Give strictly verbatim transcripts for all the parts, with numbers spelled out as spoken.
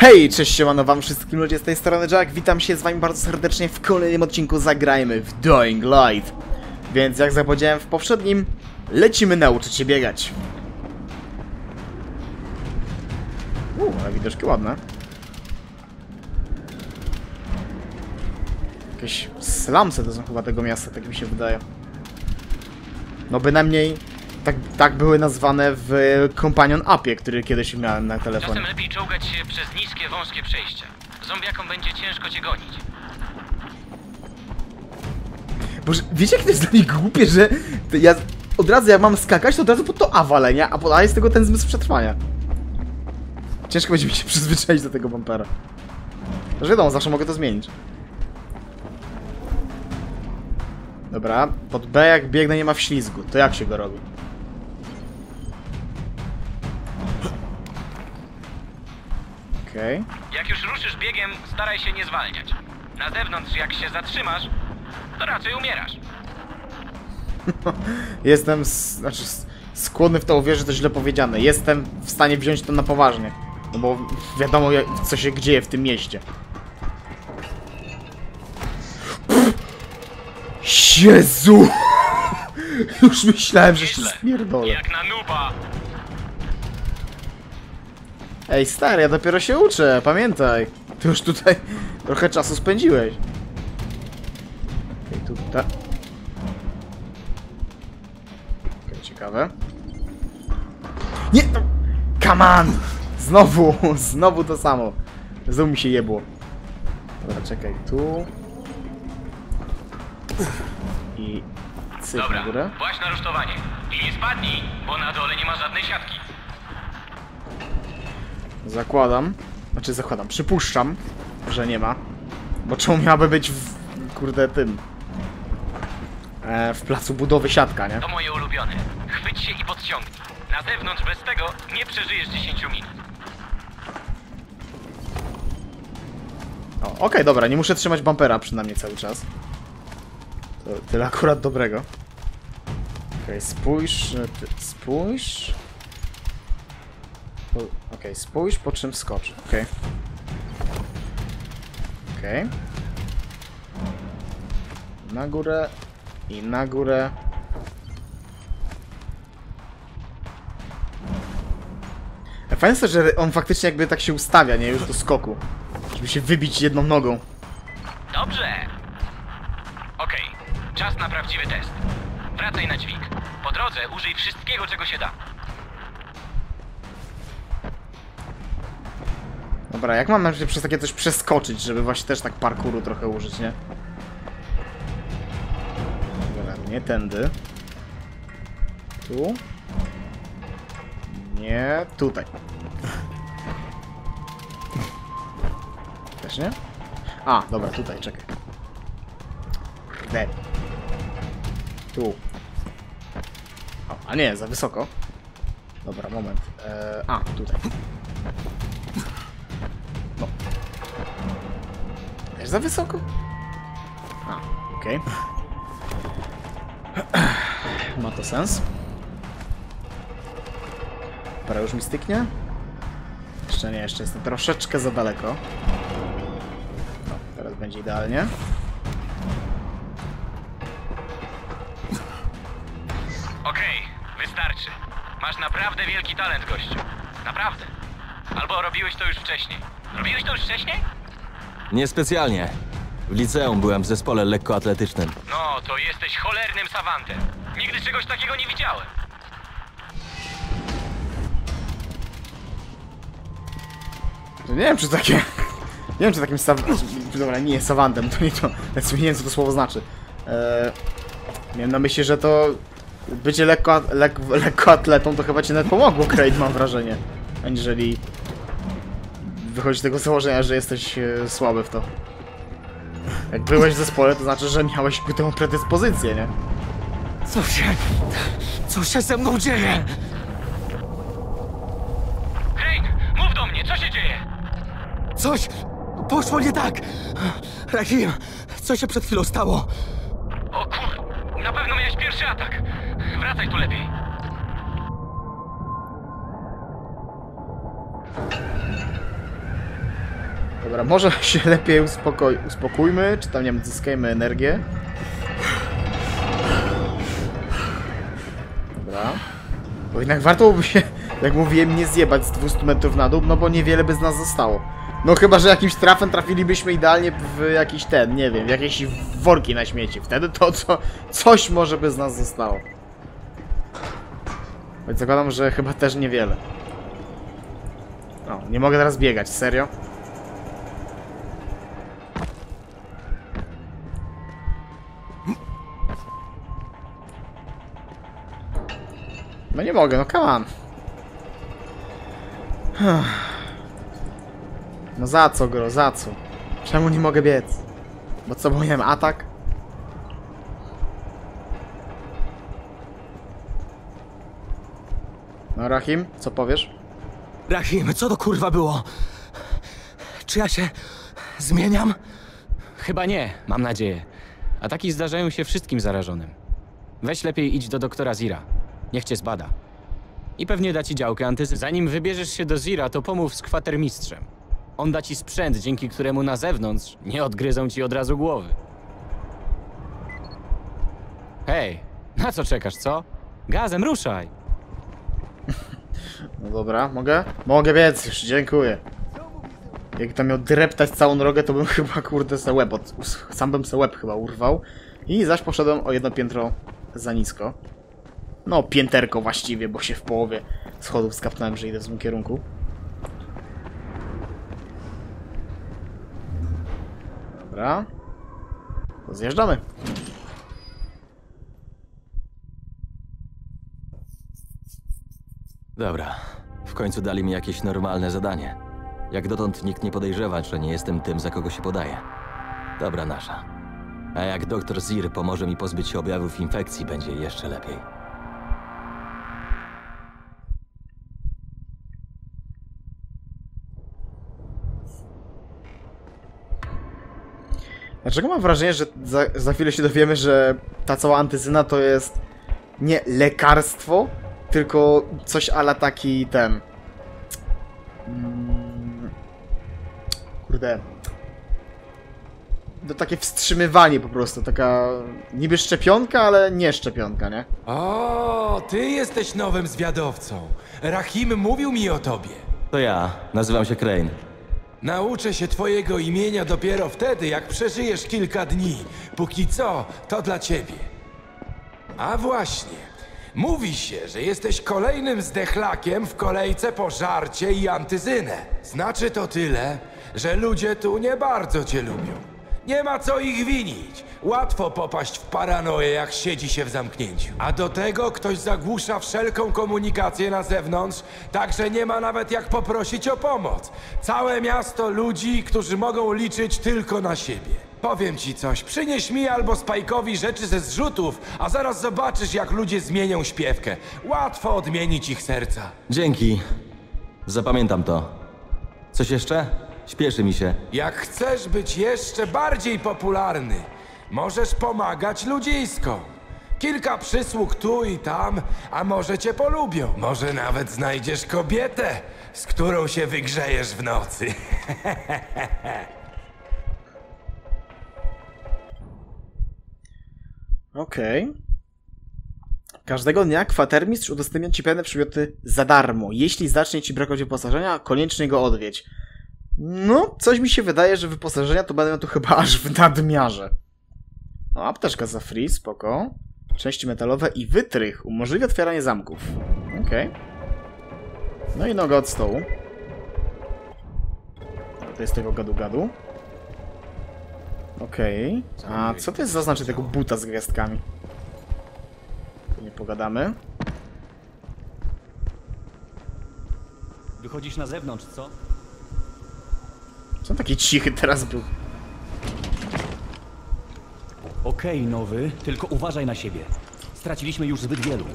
Hej, cześć, siemano wam wszystkim ludzie, z tej strony Jack, witam się z wami bardzo serdecznie w kolejnym odcinku Zagrajmy w Dying Light. Więc jak zapowiedziałem w poprzednim, lecimy nauczyć się biegać. Uuu, ale widoczki ładne. Jakieś slumsy to są chyba tego miasta, tak mi się wydaje. No bynajmniej tak, tak były nazwane w Companion Appie, który kiedyś miałem na telefonie. Czasem lepiej czołgać się przez niskie, wąskie przejścia. Zombiakom będzie ciężko cię gonić. Boże, wiecie jak to jest dla mnie głupie, że ja od razu jak mam skakać, to od razu pod to A walę, nie? A pod A jest tego ten zmysł przetrwania. Ciężko będzie mi się przyzwyczaić do tego bumpera. Że wiadomo, zawsze mogę to zmienić. Dobra, pod B jak biegnę nie ma wślizgu, to jak się go robi? Okej. Okay. Jak już ruszysz biegiem, staraj się nie zwalniać. Na zewnątrz, jak się zatrzymasz, to raczej umierasz. Jestem, znaczy skłonny w to uwierzyć, to źle powiedziane. Jestem w stanie wziąć to na poważnie. No bo wiadomo, co się dzieje w tym mieście. Jezu! Już myślałem, że się spierdolę. Jak na nuba. Ej, stary, ja dopiero się uczę, pamiętaj. Ty już tutaj trochę czasu spędziłeś. Okej, okay, tutaj. Okej, okay, ciekawe. Nie! No. Come on! Znowu, znowu to samo. Znowu mi się jebło. Dobra, czekaj, tu. I cyk Dobra, na górę. właśnie na rusztowanie. I nie spadnij, bo na dole nie ma żadnej siatki. Zakładam, znaczy zakładam, przypuszczam, że nie ma. Bo czemu miałaby być w, kurde, tym e, w placu budowy siatka, nie? To moje ulubione. Chwyć się i podciągnij. Na zewnątrz bez tego nie przeżyjesz dziesięciu minut. Okej, okay, dobra, nie muszę trzymać bumpera przynajmniej cały czas. To tyle akurat dobrego. Okej, okay, spójrz, ty, spójrz. Okej, okay, spójrz, po czym skoczy. Okej. Okay. Okej. Okay. Na górę i na górę. Fajne jest, że on faktycznie jakby tak się ustawia, nie? Już do skoku. Żeby się wybić jedną nogą. Dobrze. Okej, okay. Czas na prawdziwy test. Wracaj na dźwig. Po drodze użyj wszystkiego, czego się da. Dobra, jak mam się przez takie coś przeskoczyć, żeby właśnie też tak parkouru trochę użyć, nie? Dobra, nie tędy. Tu. Nie, tutaj. Też nie? A, dobra, tutaj, czekaj. Kurde. Tu. O, a nie, za wysoko. Dobra, moment. Eee, a, tutaj. No. Też za wysoko? A, okej. Okay. Ma to sens. Dobra, już mi styknie? Jeszcze nie, jeszcze jestem troszeczkę za daleko. No, teraz będzie idealnie. Okej, okay, wystarczy. Masz naprawdę wielki talent, gościu. Naprawdę. Albo robiłeś to już wcześniej. Robiłeś to już wcześniej? Niespecjalnie. W liceum byłem w zespole lekkoatletycznym. No, to jesteś cholernym savantem. Nigdy czegoś takiego nie widziałem. Nie wiem, czy takie... Nie wiem, czy takim sav... Dobra, nie jest savantem, to nie to... Nie wiem, co to słowo znaczy. Eee... Miałem na myśli, że to... Bycie lekko, lek, lekkoatletą to chyba ci nawet pomogło, Kraid, mam wrażenie. Aniżeli... Wychodzi z tego założenia, że jesteś e, słaby w to. Jak byłeś w zespole, to znaczy, że miałeś ku temu predyspozycję, nie? Co się... Co się ze mną dzieje? Crane, mów do mnie, co się dzieje? Coś poszło nie tak. Rahim, co się przed chwilą stało? O kur... Na pewno miałeś pierwszy atak. Wracaj tu lepiej. Dobra, może się lepiej uspokoj... uspokójmy, czy tam, nie wiem, zyskajmy energię. Dobra. Bo jednak warto byłoby się, jak mówiłem, nie zjebać z dwustu metrów na dół, no bo niewiele by z nas zostało. No chyba, że jakimś trafem trafilibyśmy idealnie w jakiś ten, nie wiem, w jakieś worki na śmieci. Wtedy to co, coś może by z nas zostało. Więc zakładam, że chyba też niewiele. O, nie mogę teraz biegać, serio? No nie mogę, no come on. No za co, gro, za co? Czemu nie mogę biec? Bo co, bo nie wiem, atak? No Rahim, co powiesz? Rahim, co to kurwa było? Czy ja się zmieniam? Chyba nie, mam nadzieję. Ataki zdarzają się wszystkim zarażonym. Weź lepiej idź do doktora Zira. Niech cię zbada. I pewnie da ci działkę antyzy. Zanim wybierzesz się do Zira, to pomów z kwatermistrzem. On da ci sprzęt, dzięki któremu na zewnątrz nie odgryzą ci od razu głowy. Hej, na co czekasz, co? Gazem ruszaj! No dobra, mogę? Mogę biec już, dziękuję. Jak tam miał dreptać całą drogę, to bym chyba, kurde, se łeb od... sam bym se łeb chyba urwał. I zaś poszedłem o jedno piętro za nisko. No, pięterko właściwie, bo się w połowie schodów skapnąłem, że idę w złym kierunku. Dobra. To zjeżdżamy. Dobra, w końcu dali mi jakieś normalne zadanie. Jak dotąd nikt nie podejrzewa, że nie jestem tym, za kogo się podaję. Dobra nasza. A jak doktor Zir pomoże mi pozbyć się objawów infekcji, będzie jeszcze lepiej. Dlaczego mam wrażenie, że za, za chwilę się dowiemy, że ta cała antyzyna to jest nie lekarstwo, tylko coś ala taki ten... Mm, kurde... To takie wstrzymywanie po prostu, taka niby szczepionka, ale nie szczepionka, nie? O, ty jesteś nowym zwiadowcą. Rahim mówił mi o tobie. To ja, nazywam się Crane. Nauczę się twojego imienia dopiero wtedy, jak przeżyjesz kilka dni. Póki co, to dla ciebie. A właśnie, mówi się, że jesteś kolejnym zdechlakiem w kolejce po żarcie i antyzynę. Znaczy to tyle, że ludzie tu nie bardzo cię lubią. Nie ma co ich winić. Łatwo popaść w paranoję, jak siedzi się w zamknięciu. A do tego ktoś zagłusza wszelką komunikację na zewnątrz, także nie ma nawet jak poprosić o pomoc. Całe miasto ludzi, którzy mogą liczyć tylko na siebie. Powiem ci coś, przynieś mi albo Spike'owi rzeczy ze zrzutów, a zaraz zobaczysz, jak ludzie zmienią śpiewkę. Łatwo odmienić ich serca. Dzięki. Zapamiętam to. Coś jeszcze? Śpieszy mi się. Jak chcesz być jeszcze bardziej popularny, możesz pomagać ludzisko. Kilka przysług tu i tam, a może cię polubią. Może nawet znajdziesz kobietę, z którą się wygrzejesz w nocy. Okej. Okay. Każdego dnia kwatermistrz udostępnia ci pewne przedmioty za darmo. Jeśli zacznie ci brakować wyposażenia, koniecznie go odwiedź. No, coś mi się wydaje, że wyposażenia to będą tu chyba aż w nadmiarze. O, apteczka za free, spoko. Części metalowe i wytrych umożliwia otwieranie zamków. Okej. Okay. No i noga od stołu. To jest tego gadu-gadu. Okej. Okay. A co to jest za znaczenie tego buta z gwiazdkami? Tu nie pogadamy. Wychodzisz na zewnątrz, co? Co taki cichy teraz był? Okej, okay, nowy, tylko uważaj na siebie. Straciliśmy już zbyt wielu.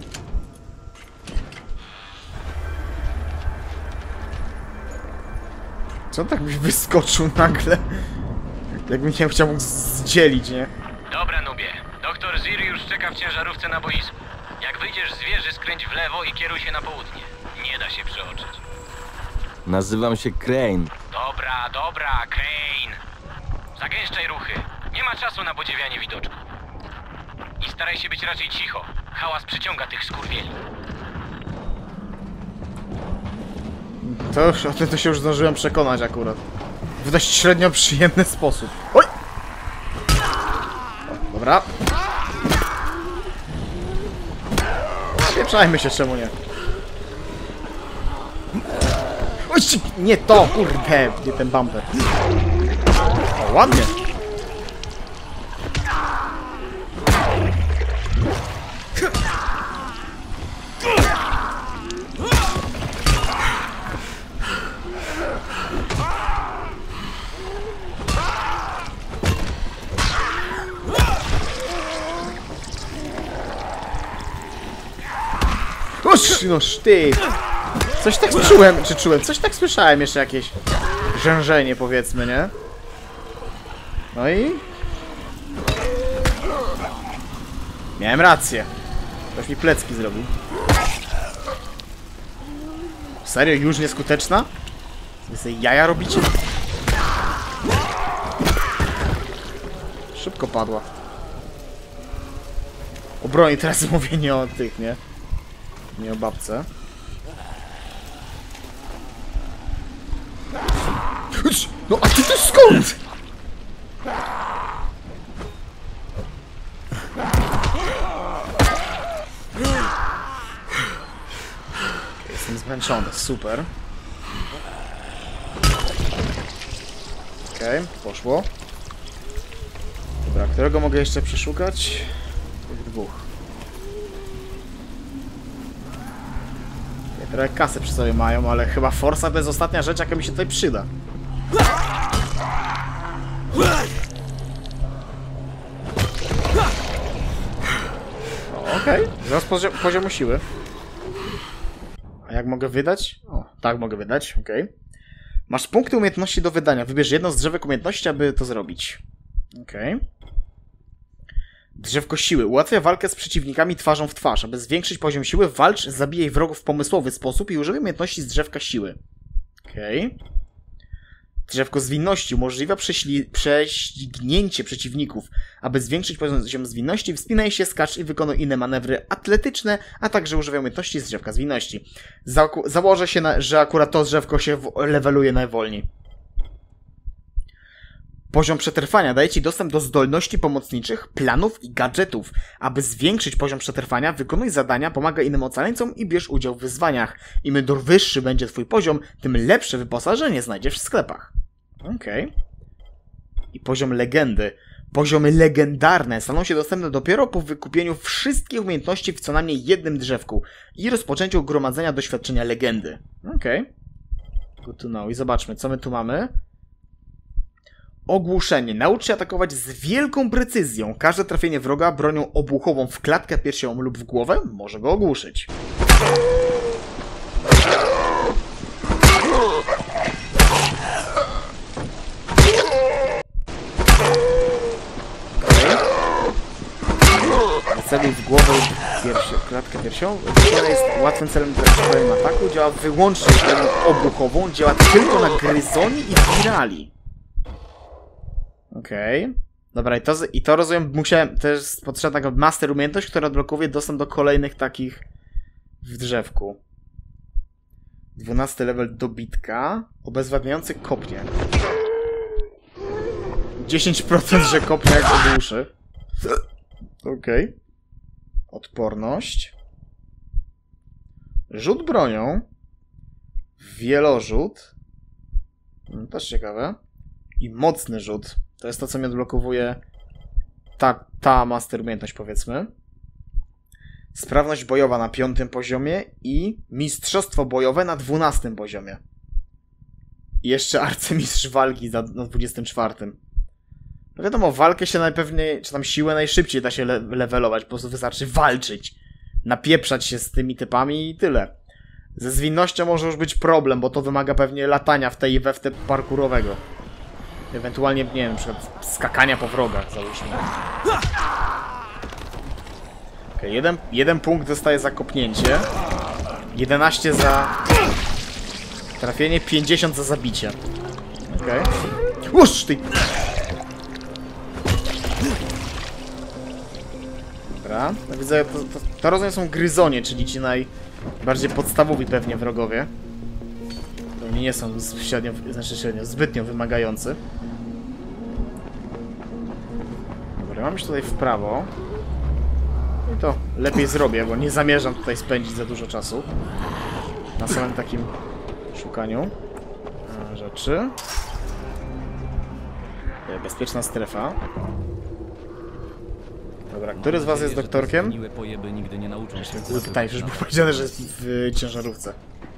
Co tak byś wyskoczył nagle? Jakbym nie chciał mógł zdzielić, nie? Dobra, Nubie. Doktor Zir już czeka w ciężarówce na boisku. Jak wyjdziesz z wieży, skręć w lewo i kieruj się na południe. Nie da się przeoczyć. Nazywam się Crane. To Dobra, dobra, Crane. Zagęszczaj ruchy. Nie ma czasu na podziwianie widoczku. I staraj się być raczej cicho. Hałas przyciąga tych skurwieli. To już, o tym to się już zdążyłem przekonać akurat. W dość średnio przyjemny sposób. Oj! Dobra. Spieprzajmy się, czemu nie? Oj, nie to, kurde, nie ten bumper. O, ładnie. Oż, noż ty! Coś tak czułem, czy czułem, coś tak słyszałem jeszcze jakieś rzężenie, powiedzmy, nie? No i... Miałem rację. Ktoś mi plecki zrobił. Serio? Już nieskuteczna? Wy sobie jaja robicie? Szybko padła. O broni, teraz mówię nie o tych, nie? Nie o babce. No a ty to skąd? Jestem zmęczony, super. Okej, okay, poszło. Dobra, którego mogę jeszcze przeszukać? Tych dwóch. Trochę kasy przy sobie mają, ale chyba forsa to jest ostatnia rzecz, jaka mi się tutaj przyda. Okej, okay. Zaraz poziom, poziomu siły. A jak mogę wydać? O, tak mogę wydać, okej. Okay. Masz punkty umiejętności do wydania. Wybierz jedno z drzewek umiejętności, aby to zrobić. Okej. Okay. Drzewko siły. Ułatwia walkę z przeciwnikami twarzą w twarz. Aby zwiększyć poziom siły, walcz, zabijaj wrogów w pomysłowy sposób i używaj umiejętności z drzewka siły. Okej. Okay. Drzewko zwinności umożliwia prześcignięcie przeciwników. Aby zwiększyć poziom zwinności, wspinaj się, skacz i wykonuj inne manewry atletyczne, a także używaj umiejętności z drzewka zwinności. Za założę się, na, że akurat to drzewko się leveluje najwolniej. Poziom przetrwania daje ci dostęp do zdolności pomocniczych, planów i gadżetów. Aby zwiększyć poziom przetrwania, wykonuj zadania, pomagaj innym ocaleńcom i bierz udział w wyzwaniach. Im wyższy będzie twój poziom, tym lepsze wyposażenie znajdziesz w sklepach. Okej. Okay. I poziom legendy. Poziomy legendarne staną się dostępne dopiero po wykupieniu wszystkich umiejętności w co najmniej jednym drzewku i rozpoczęciu gromadzenia doświadczenia legendy. Okej. Okay. Good to know. I zobaczmy, co my tu mamy. Ogłuszenie. Naucz się atakować z wielką precyzją. Każde trafienie wroga bronią obuchową w klatkę piersiową lub w głowę może go ogłuszyć. Celuj w głowę lub piersi klatkę piersiową. To jest łatwym celem w swoim ataku. Działa wyłącznie bronią obuchową. Działa tylko na gryzoni i spirali. Okej. Okay. Dobra, i to, i to rozumiem, musiałem, to jest potrzebna taka master umiejętność, która odblokuje dostęp do kolejnych takich w drzewku. dwunasty level dobitka. Obezwładniający kopnie. dziesięć procent, że kopnie jak ogłuszy. Okej. Okay. Odporność. Rzut bronią. Wielorzut. Też ciekawe. I mocny rzut. To jest to, co mi odblokowuje ta, ta master umiejętność, powiedzmy. Sprawność bojowa na piątym poziomie i mistrzostwo bojowe na dwunastym poziomie. I jeszcze arcymistrz walki na dwudziestym czwartym. No wiadomo, walkę się najpewniej, czy tam siłę najszybciej da się le levelować. Po prostu wystarczy walczyć. Napieprzać się z tymi typami i tyle. Ze zwinnością może już być problem, bo to wymaga pewnie latania w tej i we w te parkurowego. Ewentualnie, nie wiem, na przykład skakania po wrogach, załóżmy. Okay, jeden, jeden punkt dostaje za kopnięcie. jedenaście za trafienie, pięćdziesiąt za zabicie. okej. Okay. Uż ty! Dobra, no widzę, to, to, to rozumiem są gryzonie, czyli ci najbardziej podstawowi pewnie wrogowie. Pewnie nie są średnio, znaczy średnio, zbytnio wymagający. Dobra, mam już tutaj w prawo. I to lepiej zrobię, bo nie zamierzam tutaj spędzić za dużo czasu na samym takim szukaniu rzeczy. Bezpieczna strefa. Dobra, który z was jest doktorkiem? Miłe pojeby nigdy nie nauczą się. Pytaj, już było powiedziane, że jest w ciężarówce.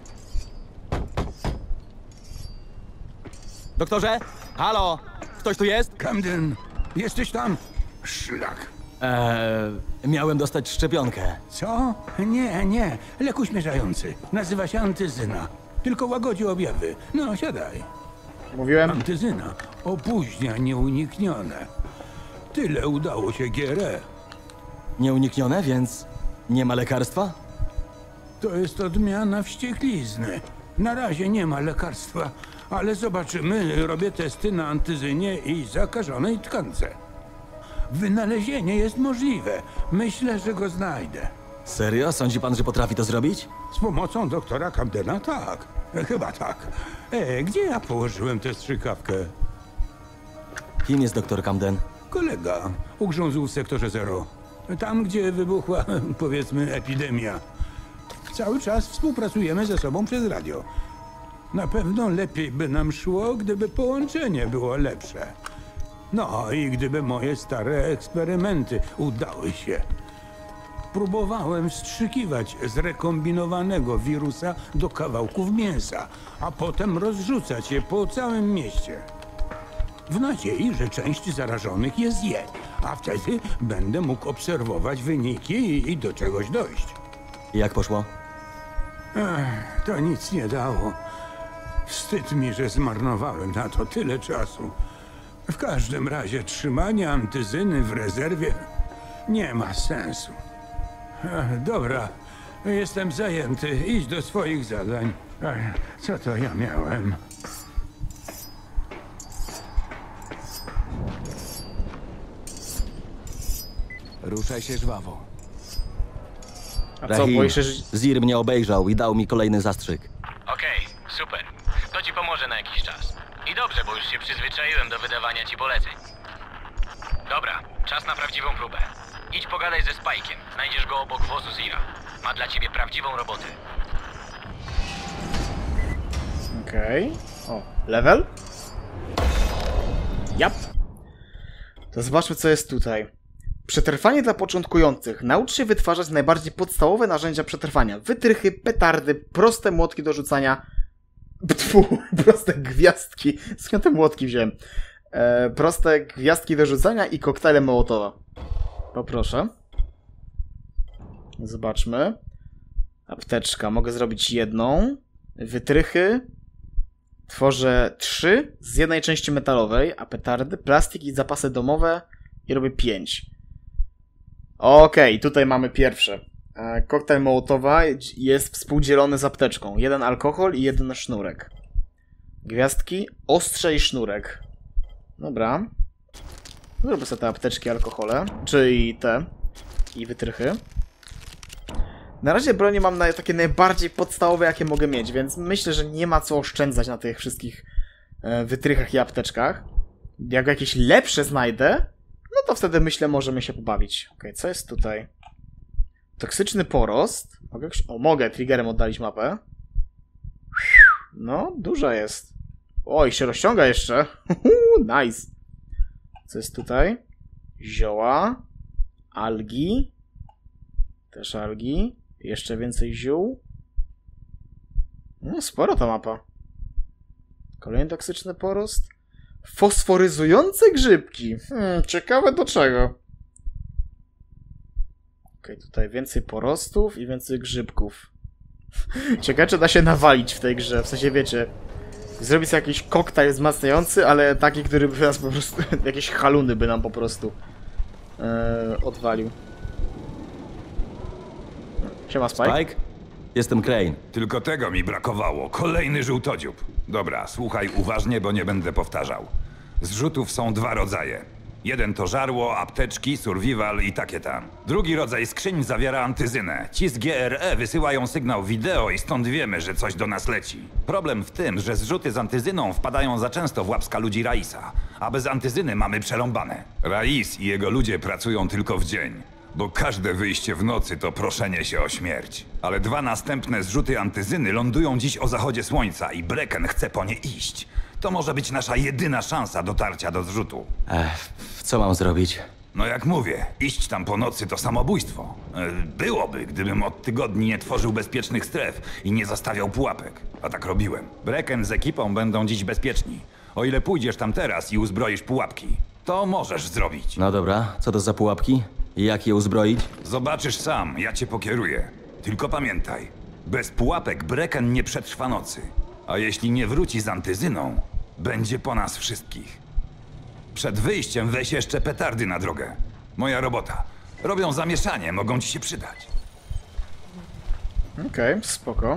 Doktorze? Halo? Ktoś tu jest? Camden, jesteś tam? Szlak. Eee, miałem dostać szczepionkę. Co? Nie, nie. Lek uśmierzający. Nazywa się antyzyna. Tylko łagodzi objawy. No, siadaj. Mówiłem? Antyzyna opóźnia nieuniknione. Tyle udało się G R E. Nieuniknione, więc nie ma lekarstwa? To jest odmiana wścieklizny. Na razie nie ma lekarstwa, ale zobaczymy. Robię testy na antyzynie i zakażonej tkance. Wynalezienie jest możliwe. Myślę, że go znajdę. Serio? Sądzi pan, że potrafi to zrobić? Z pomocą doktora Camdena tak. Chyba tak. E, gdzie ja położyłem tę strzykawkę? Kim jest doktor Camden? Kolega. Ugrzązł w sektorze zero. Tam, gdzie wybuchła, powiedzmy, epidemia. Cały czas współpracujemy ze sobą przez radio. Na pewno lepiej by nam szło, gdyby połączenie było lepsze. No i gdyby moje stare eksperymenty udały się. Próbowałem wstrzykiwać zrekombinowanego wirusa do kawałków mięsa, a potem rozrzucać je po całym mieście. W nadziei, że część zarażonych je zje, a wtedy będę mógł obserwować wyniki i, i do czegoś dojść. Jak poszło? Ech, to nic nie dało. Wstyd mi, że zmarnowałem na to tyle czasu. W każdym razie trzymanie antyzyny w rezerwie nie ma sensu. Ech, dobra, jestem zajęty. Idź do swoich zadań. Ech, co to ja miałem? Ruszaj się żwawo. A co, Rahim, boisz się, że... Zir mnie obejrzał i dał mi kolejny zastrzyk. Okej, super. To ci pomoże na jakiś czas. I dobrze, bo już się przyzwyczaiłem do wydawania ci poleceń. Dobra, czas na prawdziwą próbę. Idź pogadaj ze Spike'iem. Znajdziesz go obok wozu Zira. Ma dla ciebie prawdziwą robotę. Okej. Okay. O, level? Jap. To zobaczmy, co jest tutaj. Przetrwanie dla początkujących. Naucz się wytwarzać najbardziej podstawowe narzędzia przetrwania. Wytrychy, petardy, proste młotki do rzucania. Tfu, proste gwiazdki. Skąd te młotki wziąłem? E, proste gwiazdki do rzucania i koktajle Mołotowa. Poproszę. Zobaczmy. Apteczka. Mogę zrobić jedną. Wytrychy. Tworzę trzy z jednej części metalowej, a petardy, plastik i zapasy domowe i robię pięć. Okej, okay, tutaj mamy pierwsze. E, koktajl Mołotowa jest współdzielony z apteczką. Jeden alkohol i jeden sznurek. Gwiazdki, ostrze i sznurek. Dobra. Zrobię sobie te apteczki, alkohole, czyli te i wytrychy. Na razie broni mam na takie najbardziej podstawowe, jakie mogę mieć, więc myślę, że nie ma co oszczędzać na tych wszystkich e, wytrychach i apteczkach. Jak jakieś lepsze znajdę, no to wtedy myślę, możemy się pobawić. Okej, okay, co jest tutaj? Toksyczny porost. Mogę? O, mogę triggerem oddalić mapę. No, duża jest. Oj, się rozciąga jeszcze. Nice. Co jest tutaj? Zioła. Algi. Też algi. Jeszcze więcej ziół. No, sporo ta mapa. Kolejny toksyczny porost. Fosforyzujące grzybki. Hmm, ciekawe do czego. Okej, okay, tutaj więcej porostów i więcej grzybków. Ciekawe, czy da się nawalić w tej grze. W sensie, wiecie, zrobić sobie jakiś koktajl wzmacniający, ale taki, który by nas po prostu... jakieś haluny by nam po prostu e, odwalił. Siema, Spike. Spike? Jestem Crane. Tylko tego mi brakowało. Kolejny żółtodziób. Dobra, słuchaj uważnie, bo nie będę powtarzał. Zrzutów są dwa rodzaje. Jeden to żarło, apteczki, survival i takie tam. Drugi rodzaj skrzyń zawiera antyzynę. Ci z G R E wysyłają sygnał wideo i stąd wiemy, że coś do nas leci. Problem w tym, że zrzuty z antyzyną wpadają za często w łapska ludzi Raisa, a bez antyzyny mamy przerąbane. Rais i jego ludzie pracują tylko w dzień, bo każde wyjście w nocy to proszenie się o śmierć. Ale dwa następne zrzuty antyzyny lądują dziś o zachodzie słońca i Brecken chce po nie iść. To może być nasza jedyna szansa dotarcia do zrzutu. Ech, co mam zrobić? No jak mówię, iść tam po nocy to samobójstwo. E, Byłoby, gdybym od tygodni nie tworzył bezpiecznych stref i nie zastawiał pułapek. A tak robiłem. Brecken z ekipą będą dziś bezpieczni. O ile pójdziesz tam teraz i uzbroisz pułapki, to możesz zrobić. No dobra, co to za pułapki? I jak je uzbroić? Zobaczysz sam, ja cię pokieruję. Tylko pamiętaj, bez pułapek Brecken nie przetrwa nocy. A jeśli nie wróci z antyzyną, będzie po nas wszystkich. Przed wyjściem weź jeszcze petardy na drogę. Moja robota. Robią zamieszanie, mogą ci się przydać. Okej, okay, spoko.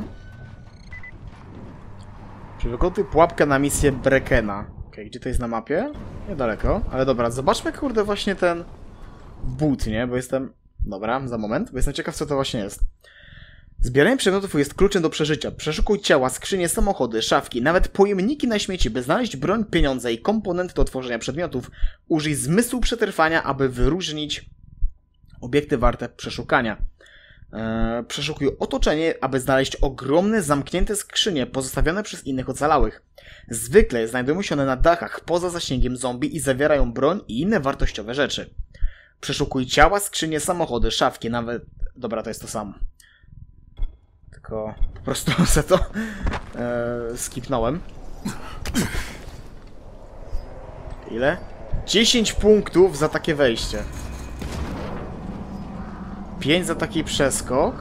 Przygotuj pułapkę na misję Breckena. Okej, okay, gdzie to jest na mapie? Niedaleko. Ale dobra, zobaczmy kurde właśnie ten but, nie? Bo jestem... Dobra, za moment, bo jestem ciekaw co to właśnie jest. Zbieranie przedmiotów jest kluczem do przeżycia. Przeszukuj ciała, skrzynie, samochody, szafki, nawet pojemniki na śmieci, by znaleźć broń, pieniądze i komponenty do tworzenia przedmiotów. Użyj zmysłu przetrwania, aby wyróżnić obiekty warte przeszukania. Eee, przeszukuj otoczenie, aby znaleźć ogromne, zamknięte skrzynie pozostawione przez innych ocalałych. Zwykle znajdują się one na dachach poza zasięgiem zombie i zawierają broń i inne wartościowe rzeczy. Przeszukuj ciała, skrzynie, samochody, szafki, nawet... Dobra, to jest to samo. Tylko po prostu se to e, skipnąłem. Ile? dziesięć punktów za takie wejście. pięć za taki przeskok.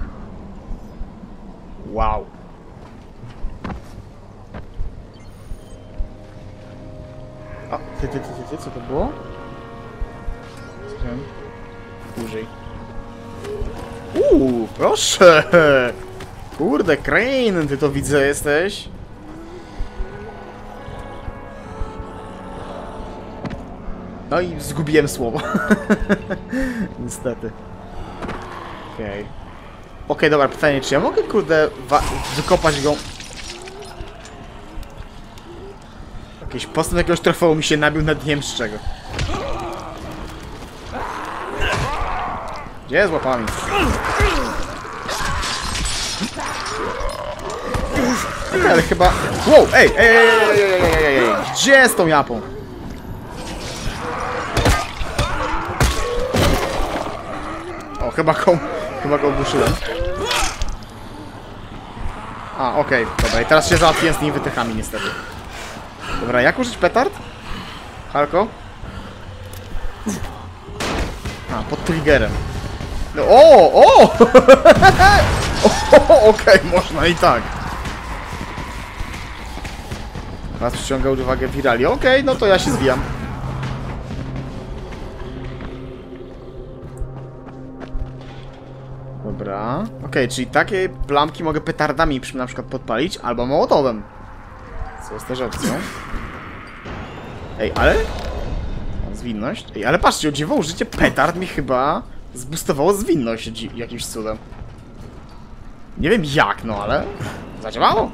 Wow. A, ty, ty, ty, ty, ty, co to było? Dłużej. Uuu, proszę! Kurde, Crane, ty to widzę jesteś. No i zgubiłem słowo. Niestety. Okej. Okay. Okej, okay, dobra, pytanie, czy ja mogę, kurde, wykopać go... Jakiś postęp jakiegoś trofeum mi się nabił nad nie wiem z czego. Gdzie z łapami? Okay, ale chyba... Wow, ej, ej, ej, ej, ej, ej, ej, ej, gdzie z tą japą? O, chyba go, chyba go ogłuszyłem. A, okej, okay, dobra, i teraz się załatwiłem z tymi wytychami niestety. Dobra, jak użyć petard? Halko? A, pod triggerem. No, o, o! o okej, okay, można i tak. Teraz przyciąga uwagę wirali. Okej, okay, no to ja się zwijam. Dobra. Okej, okay, czyli takie plamki mogę petardami na przykład podpalić, albo mołotowem. Co jest też opcją. Ej, ale... Zwinność? Ej, ale patrzcie, o dziwo, użycie petard mi chyba zboostowało zwinność jakimś cudem. Nie wiem jak, no ale... Zadziałało.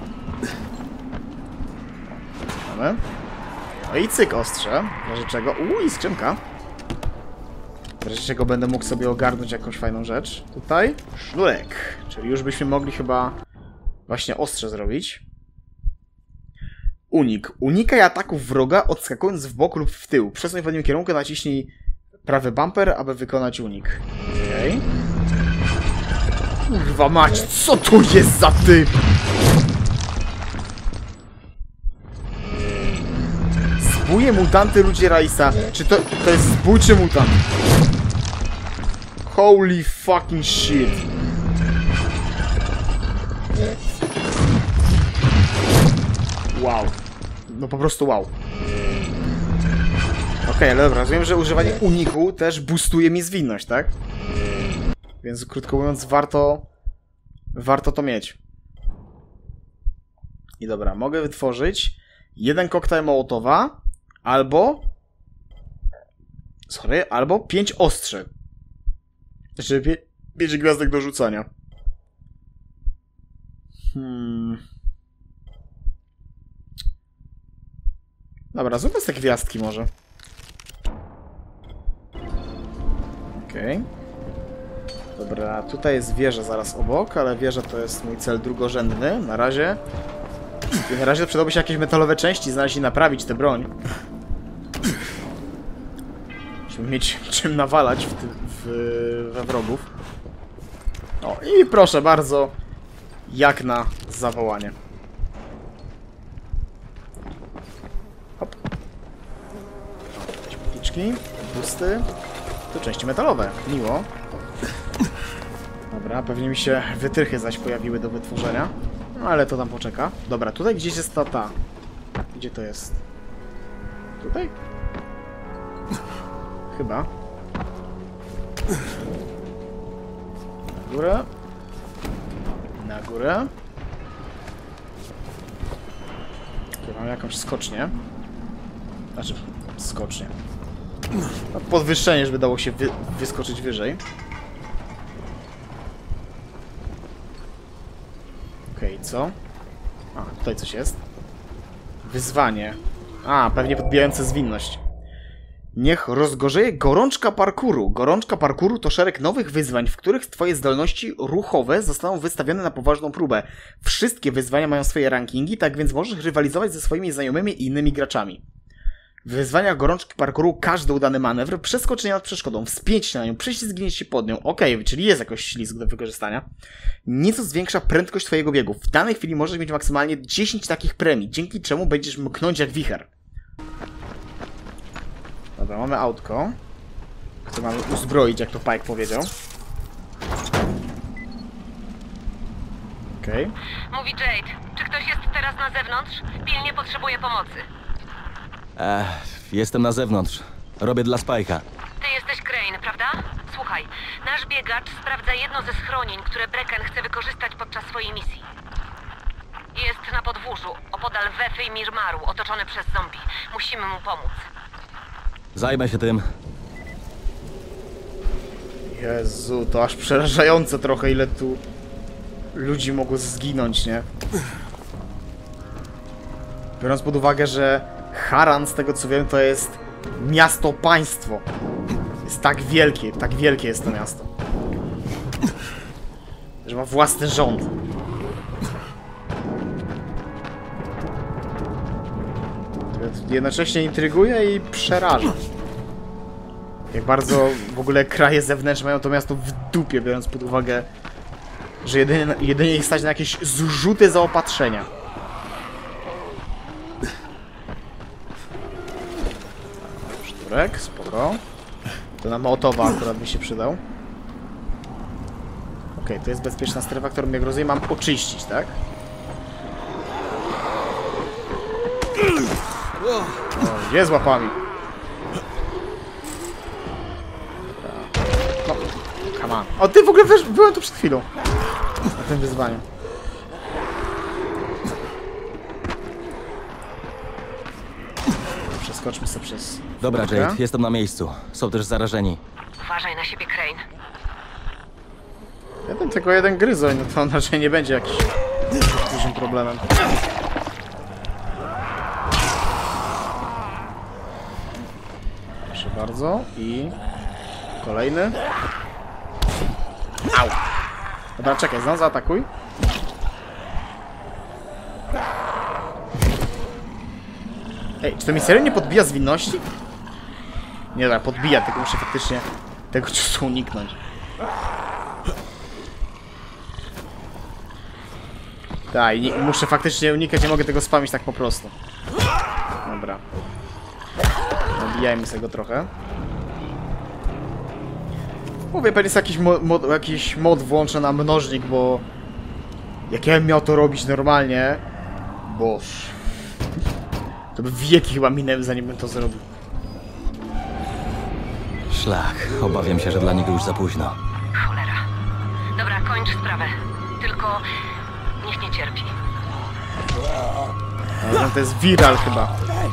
Mamy. No i cyk ostrze. W razie czego... Uuu, i skrzynka. W razie czego będę mógł sobie ogarnąć jakąś fajną rzecz. Tutaj sznurek. Czyli już byśmy mogli chyba właśnie ostrze zrobić. Unik. Unikaj ataków wroga, odskakując w bok lub w tył. Przesuń w pewnym kierunku, naciśnij prawy bumper, aby wykonać unik. Okej. Okay. Kurwa mać, co to jest za typ? Zbóje mutanty ludzie Raisa. Czy to, to jest zbójczy mutant? Holy fucking shit. Wow. No po prostu wow. Okej, okay, ale dobra, rozumiem, że używanie uniku też boostuje mi zwinność, tak? Więc krótko mówiąc, warto warto to mieć. I dobra, mogę wytworzyć jeden koktajl Mołotowa, albo... Sorry, albo pięć ostrzeg. Znaczy, pie, pięć gwiazdek do rzucania. Hmm... Dobra, zróbmy te gwiazdki może. Okej. Okay. Dobra, tutaj jest wieża zaraz obok, ale wieża to jest mój cel drugorzędny. Na razie. I na razie przydałoby się jakieś metalowe części znaleźć i naprawić tę broń. Żeby mieć czym nawalać w, w, we wrogów. O, i proszę bardzo, jak na zawołanie. Hop. Śmietniczki, busty. Tu części metalowe, miło. Dobra, pewnie mi się wytrychy zaś pojawiły do wytworzenia. No ale to tam poczeka. Dobra, tutaj gdzieś jest ta ta. Gdzie to jest? Tutaj? Chyba. Na górę. Na górę. Tu mam jakąś skocznię. Znaczy, skocznię. No, podwyższenie, żeby dało się wy wyskoczyć wyżej. Okej, okay, co? A, tutaj coś jest. Wyzwanie. A, pewnie podbijające zwinność. Niech rozgorzeje gorączka parkuru. Gorączka parkuru to szereg nowych wyzwań, w których twoje zdolności ruchowe zostaną wystawione na poważną próbę. Wszystkie wyzwania mają swoje rankingi, tak więc możesz rywalizować ze swoimi znajomymi i innymi graczami. W wyzwaniach gorączki parkuru każdy udany manewr, przeskoczenie nad przeszkodą, wspięć się na nią, prześlizgnięcie się pod nią, okej, okay, czyli jest jakoś ślizg do wykorzystania, nieco zwiększa prędkość twojego biegu. W danej chwili możesz mieć maksymalnie dziesięć takich premii, dzięki czemu będziesz mknąć jak wicher. Dobra, mamy autko, które mamy uzbroić, jak to Pike powiedział. Okej. Okay. Mówi Jade, czy ktoś jest teraz na zewnątrz? Pilnie potrzebuję pomocy. Ech, jestem na zewnątrz. Robię dla Spike'a. Ty jesteś Crane, prawda? Słuchaj, nasz biegacz sprawdza jedno ze schronień, które Brecken chce wykorzystać podczas swojej misji. Jest na podwórzu, opodal Wefy i Mirmaru, otoczony przez zombie. Musimy mu pomóc. Zajmę się tym. Jezu, to aż przerażające trochę, ile tu ludzi mogło zginąć, nie? Biorąc pod uwagę, że Harran, z tego co wiem, to jest miasto-państwo. Jest tak wielkie, tak wielkie jest to miasto. Że ma własny rząd. Jednocześnie intryguje i przeraża. Jak bardzo w ogóle kraje zewnętrzne mają to miasto w dupie, biorąc pod uwagę, że jedynie, jedynie ich stać na jakieś zrzuty zaopatrzenia. Szturek, spoko. To na Mołotowa akurat mi się przydał. Okej, okay, to jest bezpieczna strefa, którą jak rozumiem mam oczyścić, tak? O, gdzie z łapami? No, come on. O, ty w ogóle wiesz, byłem tu przed chwilą. Na tym wyzwaniu. Przeskoczmy sobie przez... Dobra, okay. Jade, jestem na miejscu. Są też zarażeni. Uważaj na siebie, Crane. Jeden, tylko jeden gryzoń, no to raczej nie będzie jakiś dużym problemem. Proszę bardzo. I... kolejny. Au! Dobra, czekaj, znam, zaatakuj. Ej, czy to mi serio nie podbija zwinności? Nie, dobra, podbija, tylko muszę faktycznie tego ciosu uniknąć. Tak, i muszę faktycznie unikać, nie mogę tego spamić tak po prostu. Dobra. Nabijajmy sobie go trochę. Mówię, pewnie jest jakiś mod, mod, jakiś mod włączę na mnożnik, bo... jak ja bym miał to robić normalnie... Boż... To by wieki chyba minęły, zanim bym to zrobił. Szlak. Obawiam się, że dla niego już za późno. Cholera. Dobra, kończ sprawę. Tylko niech nie cierpi. Ale to jest viral chyba.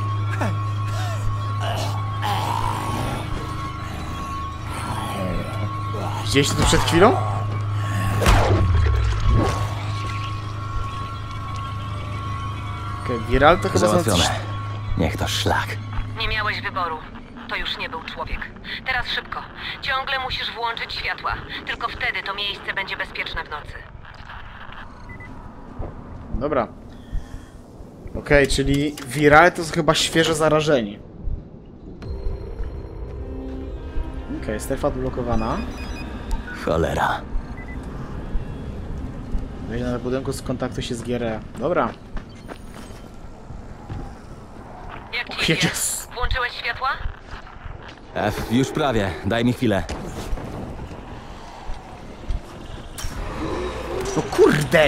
Widzieliście to przed chwilą? Okej, okay, viral to chyba Załatwione. są... Niech to szlak. Nie miałeś wyboru. To już nie był człowiek. Teraz szybko. Ciągle musisz włączyć światła. Tylko wtedy to miejsce będzie bezpieczne w nocy. Dobra. Okej, okay, czyli viral to chyba świeże zarażeni. Okej, okay, strefa odblokowana. Cholera. Wejdź na budynku, skontaktuj się z G R E. Dobra. Jak ci idzie? Włączyłeś światła? F, już prawie. Daj mi chwilę. No kurde!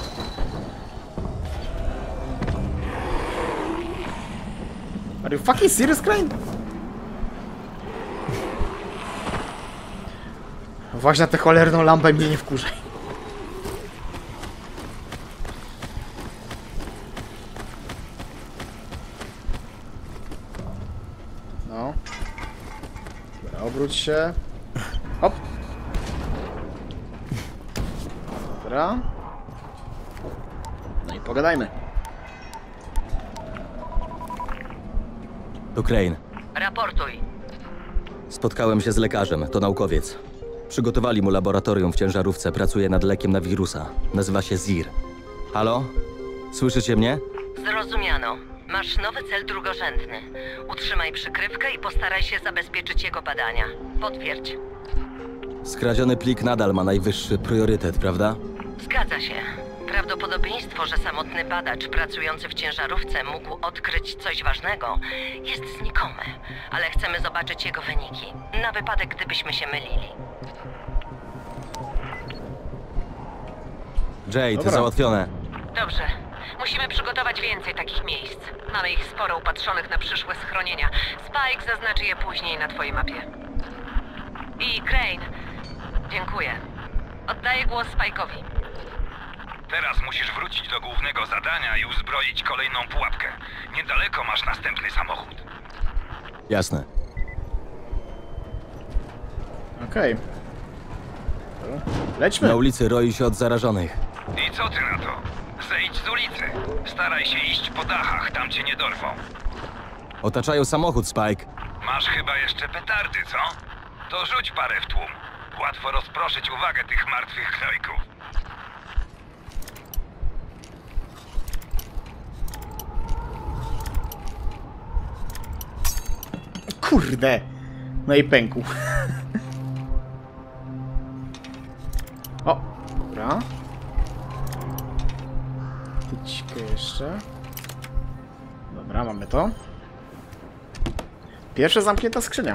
Are you fucking serious, Crane? Właśnie na tę cholerną lampę mnie nie wkurzaj. No. Dobra, obróć się. Hop. Dobra. No i pogadajmy. To Crane. Raportuj. Spotkałem się z lekarzem, to naukowiec. Przygotowali mu laboratorium w ciężarówce, pracuje nad lekiem na wirusa. Nazywa się Zir. Halo? Słyszycie mnie? Zrozumiano. Masz nowy cel drugorzędny. Utrzymaj przykrywkę i postaraj się zabezpieczyć jego badania. Potwierdź. Skradziony plik nadal ma najwyższy priorytet, prawda? Zgadza się. Prawdopodobieństwo, że samotny badacz pracujący w ciężarówce mógł odkryć coś ważnego, jest znikome, ale chcemy zobaczyć jego wyniki, na wypadek gdybyśmy się mylili. Jade, Dobra. załatwione. Dobrze. Musimy przygotować więcej takich miejsc. Mamy ich sporo upatrzonych na przyszłe schronienia. Spike zaznaczy je później na twojej mapie. I Crane, dziękuję. Oddaję głos Spike'owi. Teraz musisz wrócić do głównego zadania i uzbroić kolejną pułapkę. Niedaleko masz następny samochód. Jasne. Okej. Okay. Lećmy. Na ulicy roi się od zarażonych. I co ty na to? Zejdź z ulicy. Staraj się iść po dachach, tam cię nie dorwą. Otaczają samochód, Spike. Masz chyba jeszcze petardy, co? To rzuć parę w tłum. Łatwo rozproszyć uwagę tych martwych knojków. Kurde! No i pękł. O! Dobra. Tyćkę jeszcze. Dobra, mamy to. Pierwsza zamknięta skrzynia.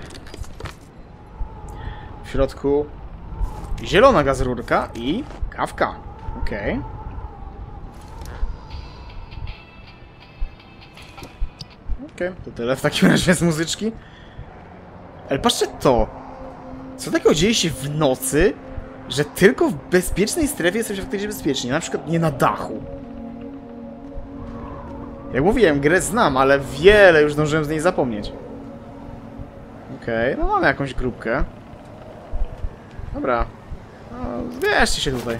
W środku zielona gazrurka i kawka. Okej. Okay. Okej, okay, to tyle w takim razie z muzyczki. Ale patrzcie to! Co takiego dzieje się w nocy, że tylko w bezpiecznej strefie jesteśmy faktycznie bezpieczni? Na przykład nie na dachu. Jak mówiłem, grę znam, ale wiele już zdążyłem z niej zapomnieć. Okej, okay, no mamy jakąś grupkę. Dobra. No, zbierzcie się tutaj.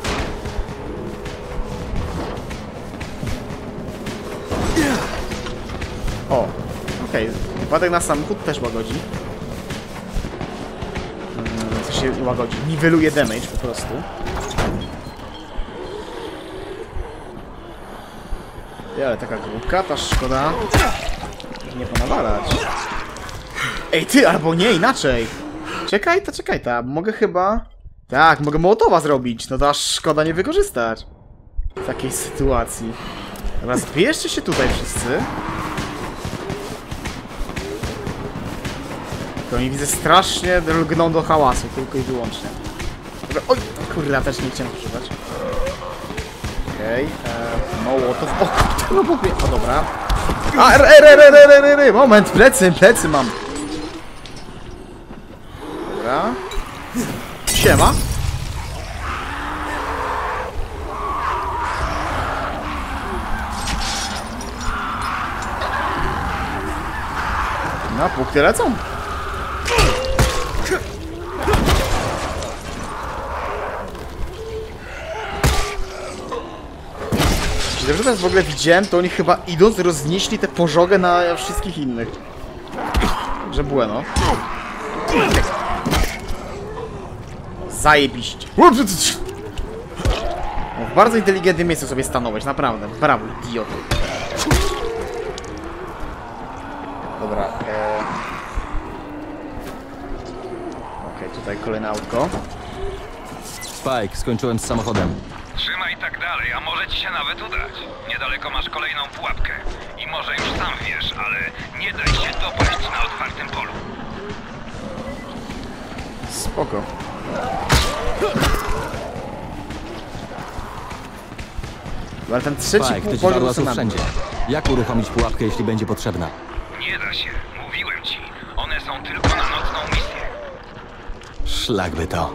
O, okej. Okay. Wypadek na samochód też łagodzi. Hmm, co się łagodzi? Niweluje damage po prostu. Ty, ale taka grupka, ta szkoda nie ponawalać. Ej, ty, albo nie, inaczej. Czekaj, to czekaj, ta. Mogę chyba... Tak, mogę Mołotowa zrobić. No to aż szkoda nie wykorzystać w takiej sytuacji. Dobra, zbierzcie się tutaj wszyscy. To oni widzę strasznie lgną do hałasu, tylko i wyłącznie. Dobra, oj, kurde, ja też nie chciałem używać. Okej, okay, Mołotow. O kurde, no mówię. O dobra. A, r, r, r, r, r, r, moment, plecy, plecy mam. Dobra. Siema. No, punkty lecą. Dobrze, teraz w ogóle widziałem, to oni chyba idąc roznieśli tę pożogę na wszystkich innych. Że bueno. Zajebiście. No, w bardzo inteligentnym miejscu sobie stanąłeś, naprawdę. Brawo, idioto. Dobra. E... Okej, okay, tutaj kolejne autko. Spike, skończyłem z samochodem. Trzymaj tak dalej, a może ci się nawet udać. Niedaleko masz kolejną pułapkę. I może już sam wiesz, ale nie daj się dopaść na otwartym polu. Spoko. Ale ten trzeci Spike, te poziom dziwadła są są wszędzie. Jak uruchomić pułapkę, jeśli będzie potrzebna? Nie da się, mówiłem ci. One są tylko na nocną misję. Szlak by to.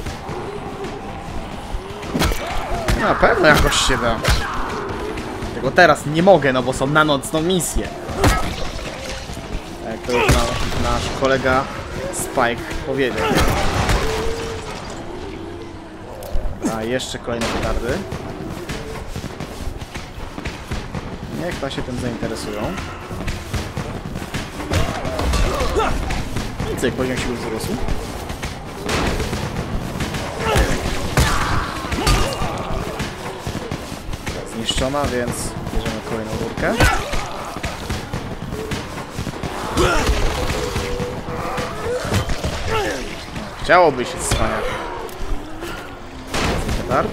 Na pewno jakoś się da. Tylko teraz nie mogę, no bo są na nocną misję. Jak to już nam nasz kolega Spike powiedział. A jeszcze kolejne petardy. Niech to się tym zainteresują. I cyk, poziom siły wzrostu. Zniszczona, więc bierzemy kolejną rurkę. Chciałoby się wspaniale. Petard.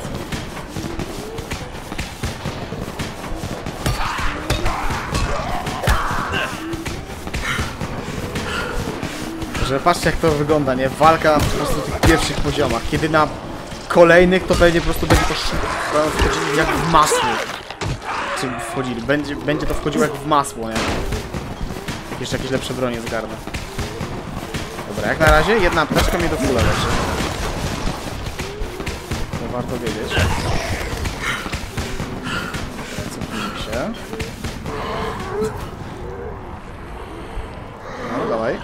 Że patrzcie jak to wygląda, nie? Walka po prostu w tych pierwszych poziomach. Kiedy na kolejnych to pewnie po prostu będzie to wchodzili jak w masło. Czy wchodzili? Będzie, będzie to wchodziło jak w masło, nie? Jak jeszcze jakieś lepsze bronie zgarnę. Dobra, jak na razie jedna apteczka mnie do fula leży. To warto wiedzieć. Cofnijmy się. No, dawaj.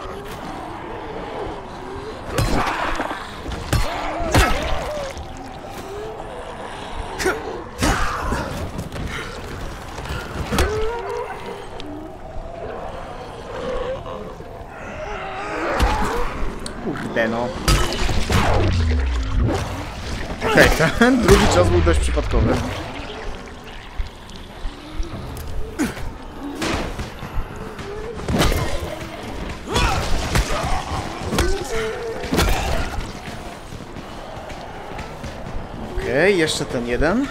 Kurde no. Okej, okay, ten drugi cios był dość przypadkowy. Okej, okay, jeszcze ten jeden.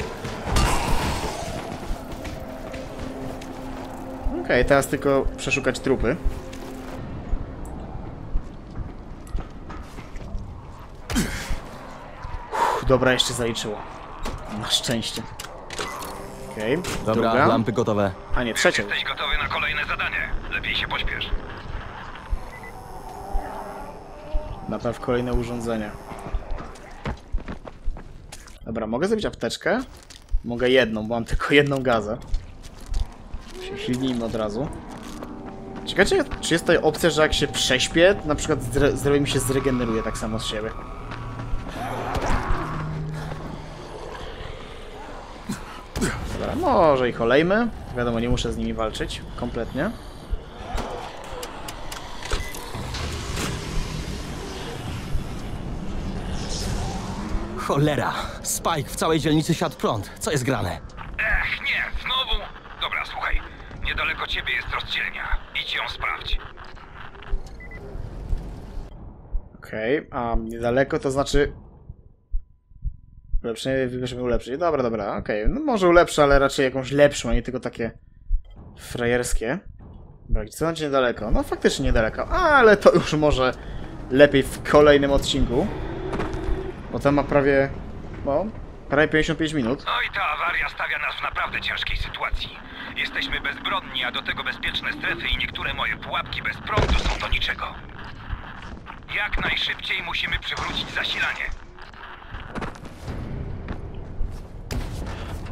Okej, okay, teraz tylko przeszukać trupy. Dobra, jeszcze zaliczyło. Na szczęście. Okej, okay, dobra, druga. lampy gotowe. A nie, trzecia. Jesteś gotowy na kolejne zadanie. Lepiej się pośpiesz. Napraw kolejne urządzenia. Dobra, mogę zrobić apteczkę? Mogę jedną, bo mam tylko jedną gazę. Silnijmy od razu. Ciekawe, czy jest tutaj opcja, że jak się prześpię, na przykład zdrowie mi się zregeneruje tak samo z siebie. Dobra, może ich olejmy. Wiadomo, nie muszę z nimi walczyć kompletnie. Cholera! Spike, w całej dzielnicy siadł prąd. Co jest grane? Ech, nie, znowu? Dobra, słuchaj. Niedaleko ciebie jest rozdzielnia. Idź ją sprawdź. Okej, okay, a niedaleko to znaczy... Ulepszenie, wybierzemy ulepszyć. Dobra, dobra, okej. Okay. No może ulepszę, ale raczej jakąś lepszą, a nie tylko takie frajerskie. Dobra, co znaczy niedaleko? No faktycznie niedaleko, ale to już może lepiej w kolejnym odcinku. Bo tam ma prawie... no, prawie pięćdziesiąt pięć minut. No i ta awaria stawia nas w naprawdę ciężkiej sytuacji. Jesteśmy bezbronni, a do tego bezpieczne strefy i niektóre moje pułapki bez prądu są do niczego. Jak najszybciej musimy przywrócić zasilanie.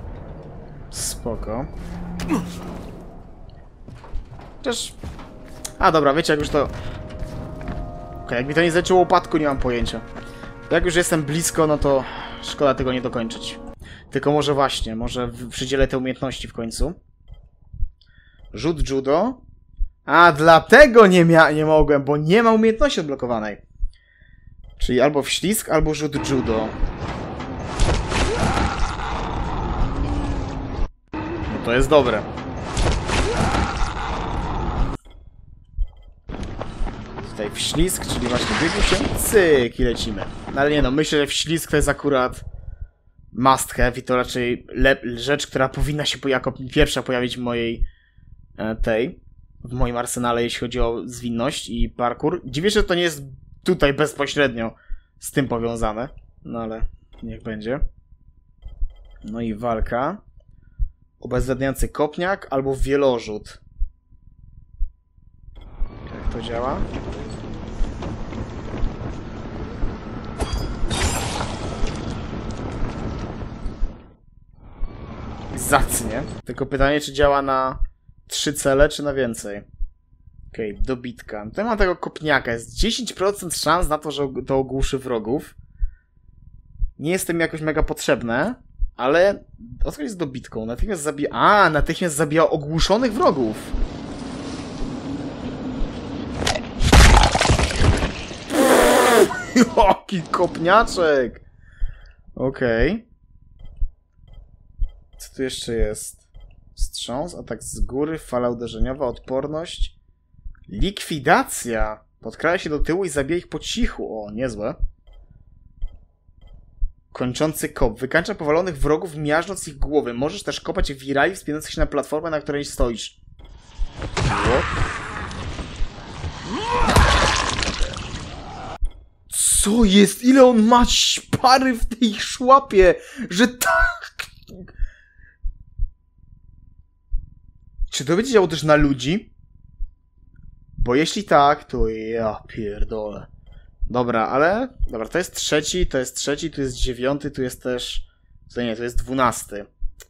Spoko. Też A dobra, wiecie, jak już to... Okej, okay, jak mi to nie zaczęło upadku, nie mam pojęcia. Jak już jestem blisko, no to szkoda tego nie dokończyć. Tylko może właśnie, może przydzielę te umiejętności w końcu. Rzut judo. A, dlatego nie, mia nie mogłem, bo nie ma umiejętności odblokowanej. Czyli albo wślizg, albo rzut judo. No to jest dobre. Tutaj wślizg, czyli właśnie biegł się, cyk i lecimy. No ale nie no, myślę, że wślizg to jest akurat must have i to raczej rzecz, która powinna się jako pierwsza pojawić w mojej e, tej, w moim arsenale, jeśli chodzi o zwinność i parkour. Dziwię się, że to nie jest tutaj bezpośrednio z tym powiązane, no ale niech będzie. No i walka. Obezwładniający kopniak albo wielorzut. Jak to działa? Zacnie. Tylko pytanie, czy działa na trzy cele, czy na więcej. Okej, okay, dobitka. Tutaj mam tego kopniaka. Jest dziesięć procent szans na to, że to ogłuszy wrogów. Nie jest to mi jakoś mega potrzebne, ale o co jest dobitką? Natychmiast zabija... A, natychmiast zabija ogłuszonych wrogów. Jaki kopniaczek! Okej. Okay. Co tu jeszcze jest? Wstrząs, atak z góry, fala uderzeniowa, odporność. Likwidacja! Podkraja się do tyłu i zabija ich po cichu. O, niezłe. Kończący kop. Wykańcza powalonych wrogów, miażdżąc ich głowy. Możesz też kopać wirali wspinających się na platformę, na której stoisz. Co jest? Ile on ma szpary w tej szłapie? Że tak... Czy to będzie działo też na ludzi? Bo jeśli tak, to ja pierdolę. Dobra, ale... Dobra, to jest trzeci, to jest trzeci, tu jest dziewiąty, tu jest też... To nie, to jest dwunasty.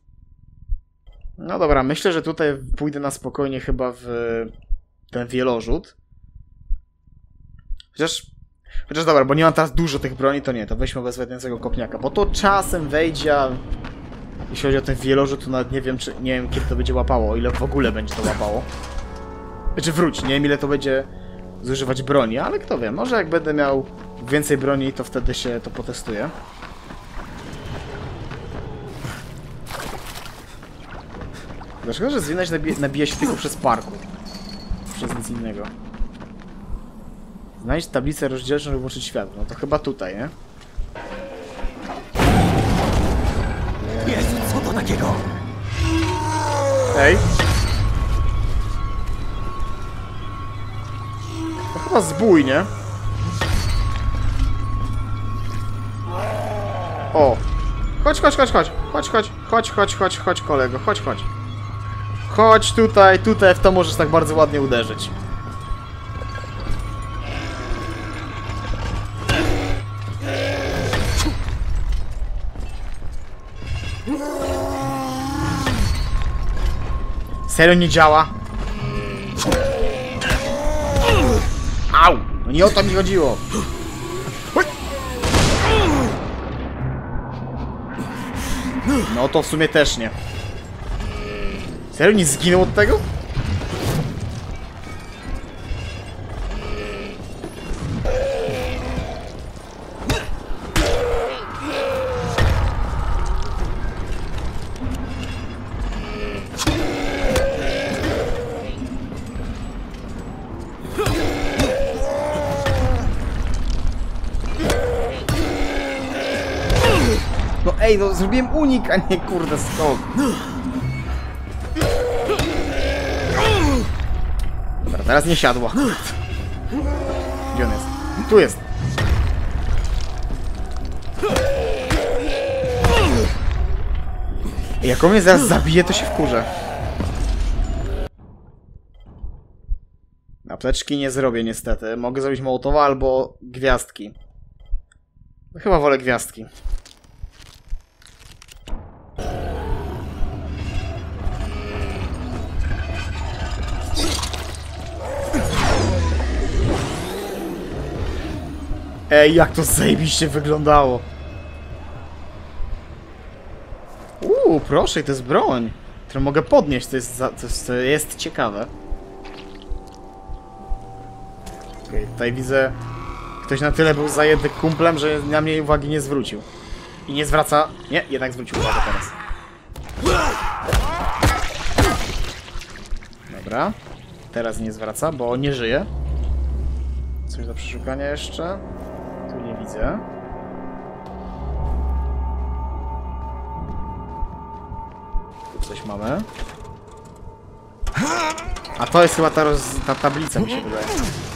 No dobra, myślę, że tutaj pójdę na spokojnie chyba w ten wielorzut. Chociaż... Chociaż dobra, bo nie mam teraz dużo tych broni, to nie, to weźmy bezwładniającego kopniaka. Bo to czasem wejdzie, a... Jeśli chodzi o ten wielorzut, to nawet nie wiem, czy... Nie wiem, kiedy to będzie łapało, o ile w ogóle będzie to łapało. Znaczy wróć, nie wiem, ile to będzie zużywać broni, ale kto wie, może jak będę miał więcej broni, to wtedy się to potestuję. Dlaczego, że zwinność nabija, nabija się tylko przez parkour? Przez nic innego. Znajdź tablicę rozdzielczą, żeby włączyć światło. No to chyba tutaj, nie? Jezu, co to takiego? Ej! To chyba zbój, nie? O! Chodź, chodź, chodź, chodź! Chodź, chodź, chodź, chodź, chodź, chodź, kolego, chodź, chodź. Chodź tutaj, tutaj, w to możesz tak bardzo ładnie uderzyć. Serio nie działa? Au! No nie o to mi chodziło. No to w sumie też nie. Serio nie zginął od tego? No ej, no zrobiłem unik, a nie kurde skok. Dobra, teraz nie siadła. Gdzie on jest? Tu jest. Jak on mnie zaraz zabije, to się wkurzę. Apteczki nie zrobię niestety. Mogę zrobić mołotowa albo gwiazdki. Chyba wolę gwiazdki. Ej, jak to zajebiście wyglądało. Uuu, proszę, to jest broń, którą mogę podnieść, to jest, za, to jest, to jest ciekawe. Okej, okay, tutaj widzę, ktoś na tyle był zajęty kumplem, że na mnie uwagi nie zwrócił. I nie zwraca... Nie, jednak zwrócił uwagę teraz. Dobra. Teraz nie zwraca, bo nie żyje. Coś do przeszukania jeszcze? Tu nie widzę. Tu coś mamy. A to jest chyba ta, roz... ta tablica, mi się wydaje.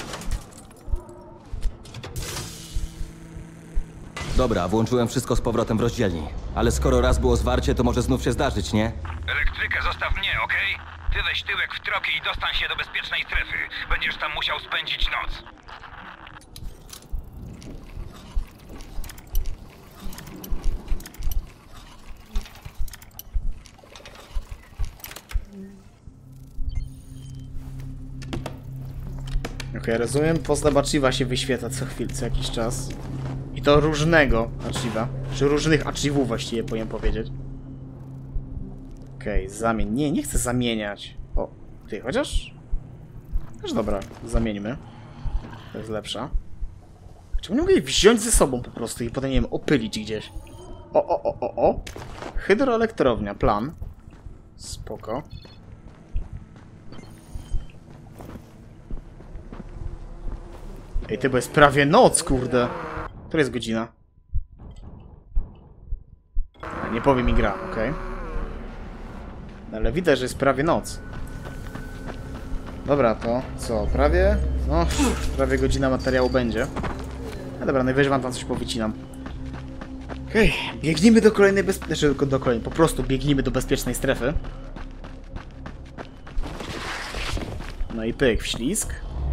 Dobra, włączyłem wszystko z powrotem w rozdzielni. Ale skoro raz było zwarcie, to może znów się zdarzyć, nie? Elektrykę zostaw mnie, okej? Ty weź tyłek w tropie i dostań się do bezpiecznej strefy. Będziesz tam musiał spędzić noc. Okej, okay, rozumiem, postać achieve'a się wyświetla co chwilę, co jakiś czas. I to różnego achieve'a. Czy różnych achieve'ów właściwie powinien powiedzieć. Okej, okay, zamień. Nie, nie chcę zamieniać. O, ty, chociaż... Też dobra, zamieńmy. To jest lepsza. Czy nie mogę jej wziąć ze sobą po prostu i potem, nie wiem, opylić gdzieś? O, o, o, o, o. Hydroelektrownia, plan. Spoko. Ej, ty, bo jest prawie noc, kurde. Która jest godzina? Nie powie mi gra, okej. Okay. Ale widać, że jest prawie noc. Dobra, to co? Prawie? No, prawie godzina materiału będzie. No dobra, najwyżej wam tam coś powycinam. Okej, okay. Biegnijmy do kolejnej bezpiecznej... Znaczy, do kolejnej, po prostu biegnijmy do bezpiecznej strefy. No i pyk, wślizg.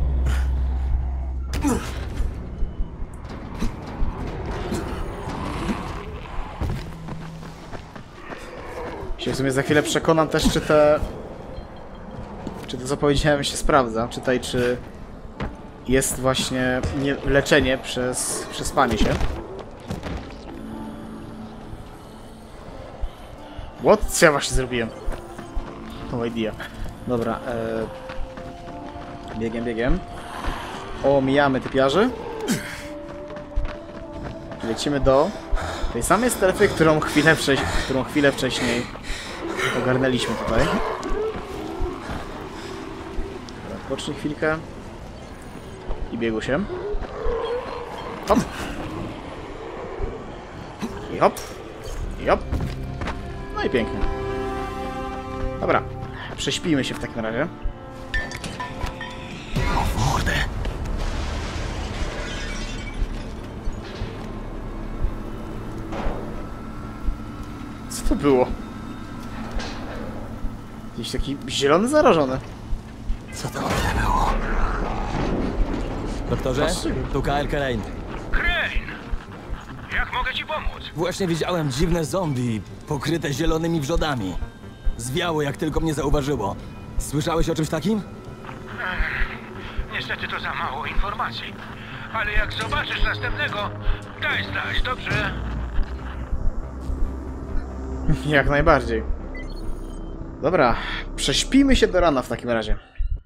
Się w sumie za chwilę przekonam też, czy te... Czy to, co powiedziałem, się sprawdza. Czytaj, czy jest właśnie nie, leczenie przez przespanie się. What? Co ja właśnie zrobiłem? No idea. Dobra, e... biegiem, biegiem. Omijamy typiarzy. Lecimy do tej samej strefy, którą chwilę, wcześ... którą chwilę wcześniej ogarnęliśmy tutaj. Dobra, odpocznij chwilkę. I biegu się. Hop. I hop. I hop. No i pięknie. Dobra. Prześpijmy się w takim razie. O w mordę. Co to było? Jakiś taki zielony zarażony. Co to było? Doktorze? Tu K L Crane. Crane! Jak mogę ci pomóc? Właśnie widziałem dziwne zombie, pokryte zielonymi wrzodami. Zwiało, jak tylko mnie zauważyło. Słyszałeś o czymś takim? Niestety to za mało informacji. Ale jak zobaczysz następnego, daj znać, dobrze? Jak najbardziej. Dobra, prześpijmy się do rana w takim razie.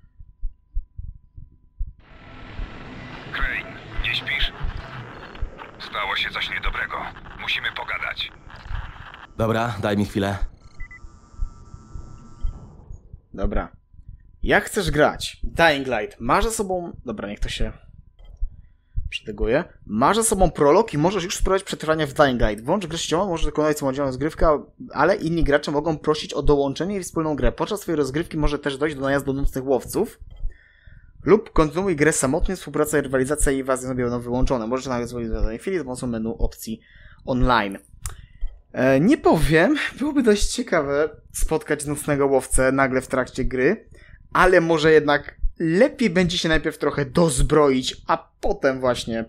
Crane, nie śpisz? Stało się coś niedobrego. Musimy pogadać. Dobra, daj mi chwilę. Dobra. Jak chcesz grać? Dying Light. Masz za sobą... Dobra, niech to się przetaguje. Masz za sobą prolog i możesz już spróbować przetrwania w Dying Light. Włącz grę sieciową, możesz dokonać samodzielną rozgrywkę, ale inni gracze mogą prosić o dołączenie i wspólną grę. Podczas swojej rozgrywki może też dojść do najazdu nocnych łowców. Lub kontynuuj grę samotnie, współpraca, rywalizacja i inwazja zombie będą wyłączone. Możesz nawet zrobić w danej chwili za pomocą menu opcji online. E, nie powiem, byłoby dość ciekawe spotkać nocnego łowcę nagle w trakcie gry, ale może jednak lepiej będzie się najpierw trochę dozbroić, a potem właśnie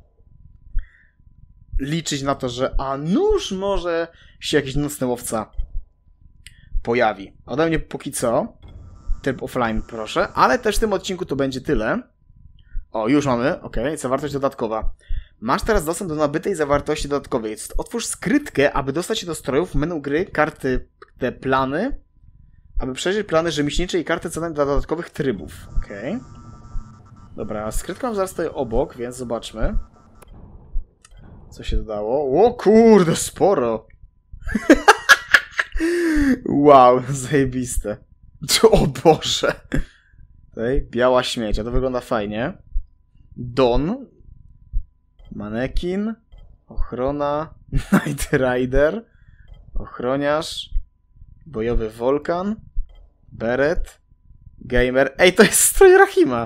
liczyć na to, że a nuż może się jakiś nocny łowca pojawi. Ode mnie póki co tryb offline, proszę, ale też w tym odcinku to będzie tyle. O, już mamy, ok, zawartość dodatkowa. Masz teraz dostęp do nabytej zawartości dodatkowej. Otwórz skrytkę, aby dostać się do strojów w menu gry, karty, te plany, aby przejrzeć plany rzemieślnicze i karty cenne dla dodatkowych trybów. Okej. Okay. Dobra, skrytka mam zaraz tutaj obok, więc zobaczmy. Co się dodało? O kurde, sporo! Wow, zajebiste. O Boże! Tutaj biała śmieć, a to wygląda fajnie. Don. Manekin. Ochrona. Night Rider. Ochroniarz. Bojowy Wolkan. Beret. Gamer. Ej, to jest strój Rahima!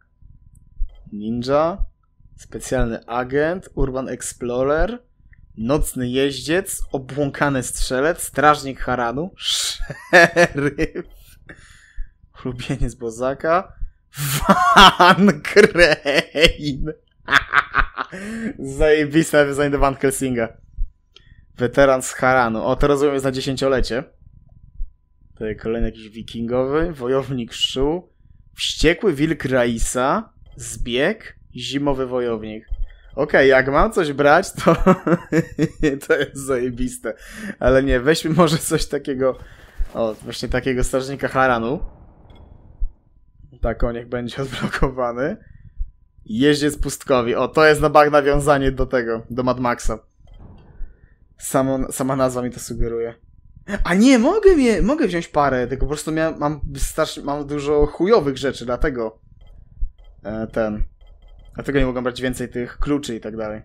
Ninja. Specjalny agent. Urban Explorer. Nocny jeździec. Obłąkany strzelec. Strażnik Haranu. Szeryf. Ulubieniec Bozaka. Van Crane. Zajebiste nawiązanie do Van Helsinga. Weteran z Haranu. O, to rozumiem jest na dziesięciolecie. Tutaj kolejny jakiś wikingowy. Wojownik Szu. Wściekły wilk Raisa. Zbieg. Zimowy wojownik. Okej, okay, jak mam coś brać, to to jest zajebiste. Ale nie, weźmy może coś takiego. O, właśnie takiego strażnika Haranu. Tak, o, niech będzie odblokowany. Jeździec pustkowi. O, to jest na bank nawiązanie do tego, do Mad Maxa. Samo, sama nazwa mi to sugeruje. A nie, mogę, mnie, mogę wziąć parę, tylko po prostu miałem, mam, starszy, mam dużo chujowych rzeczy, dlatego e, ten... Dlatego nie mogę brać więcej tych kluczy i tak dalej.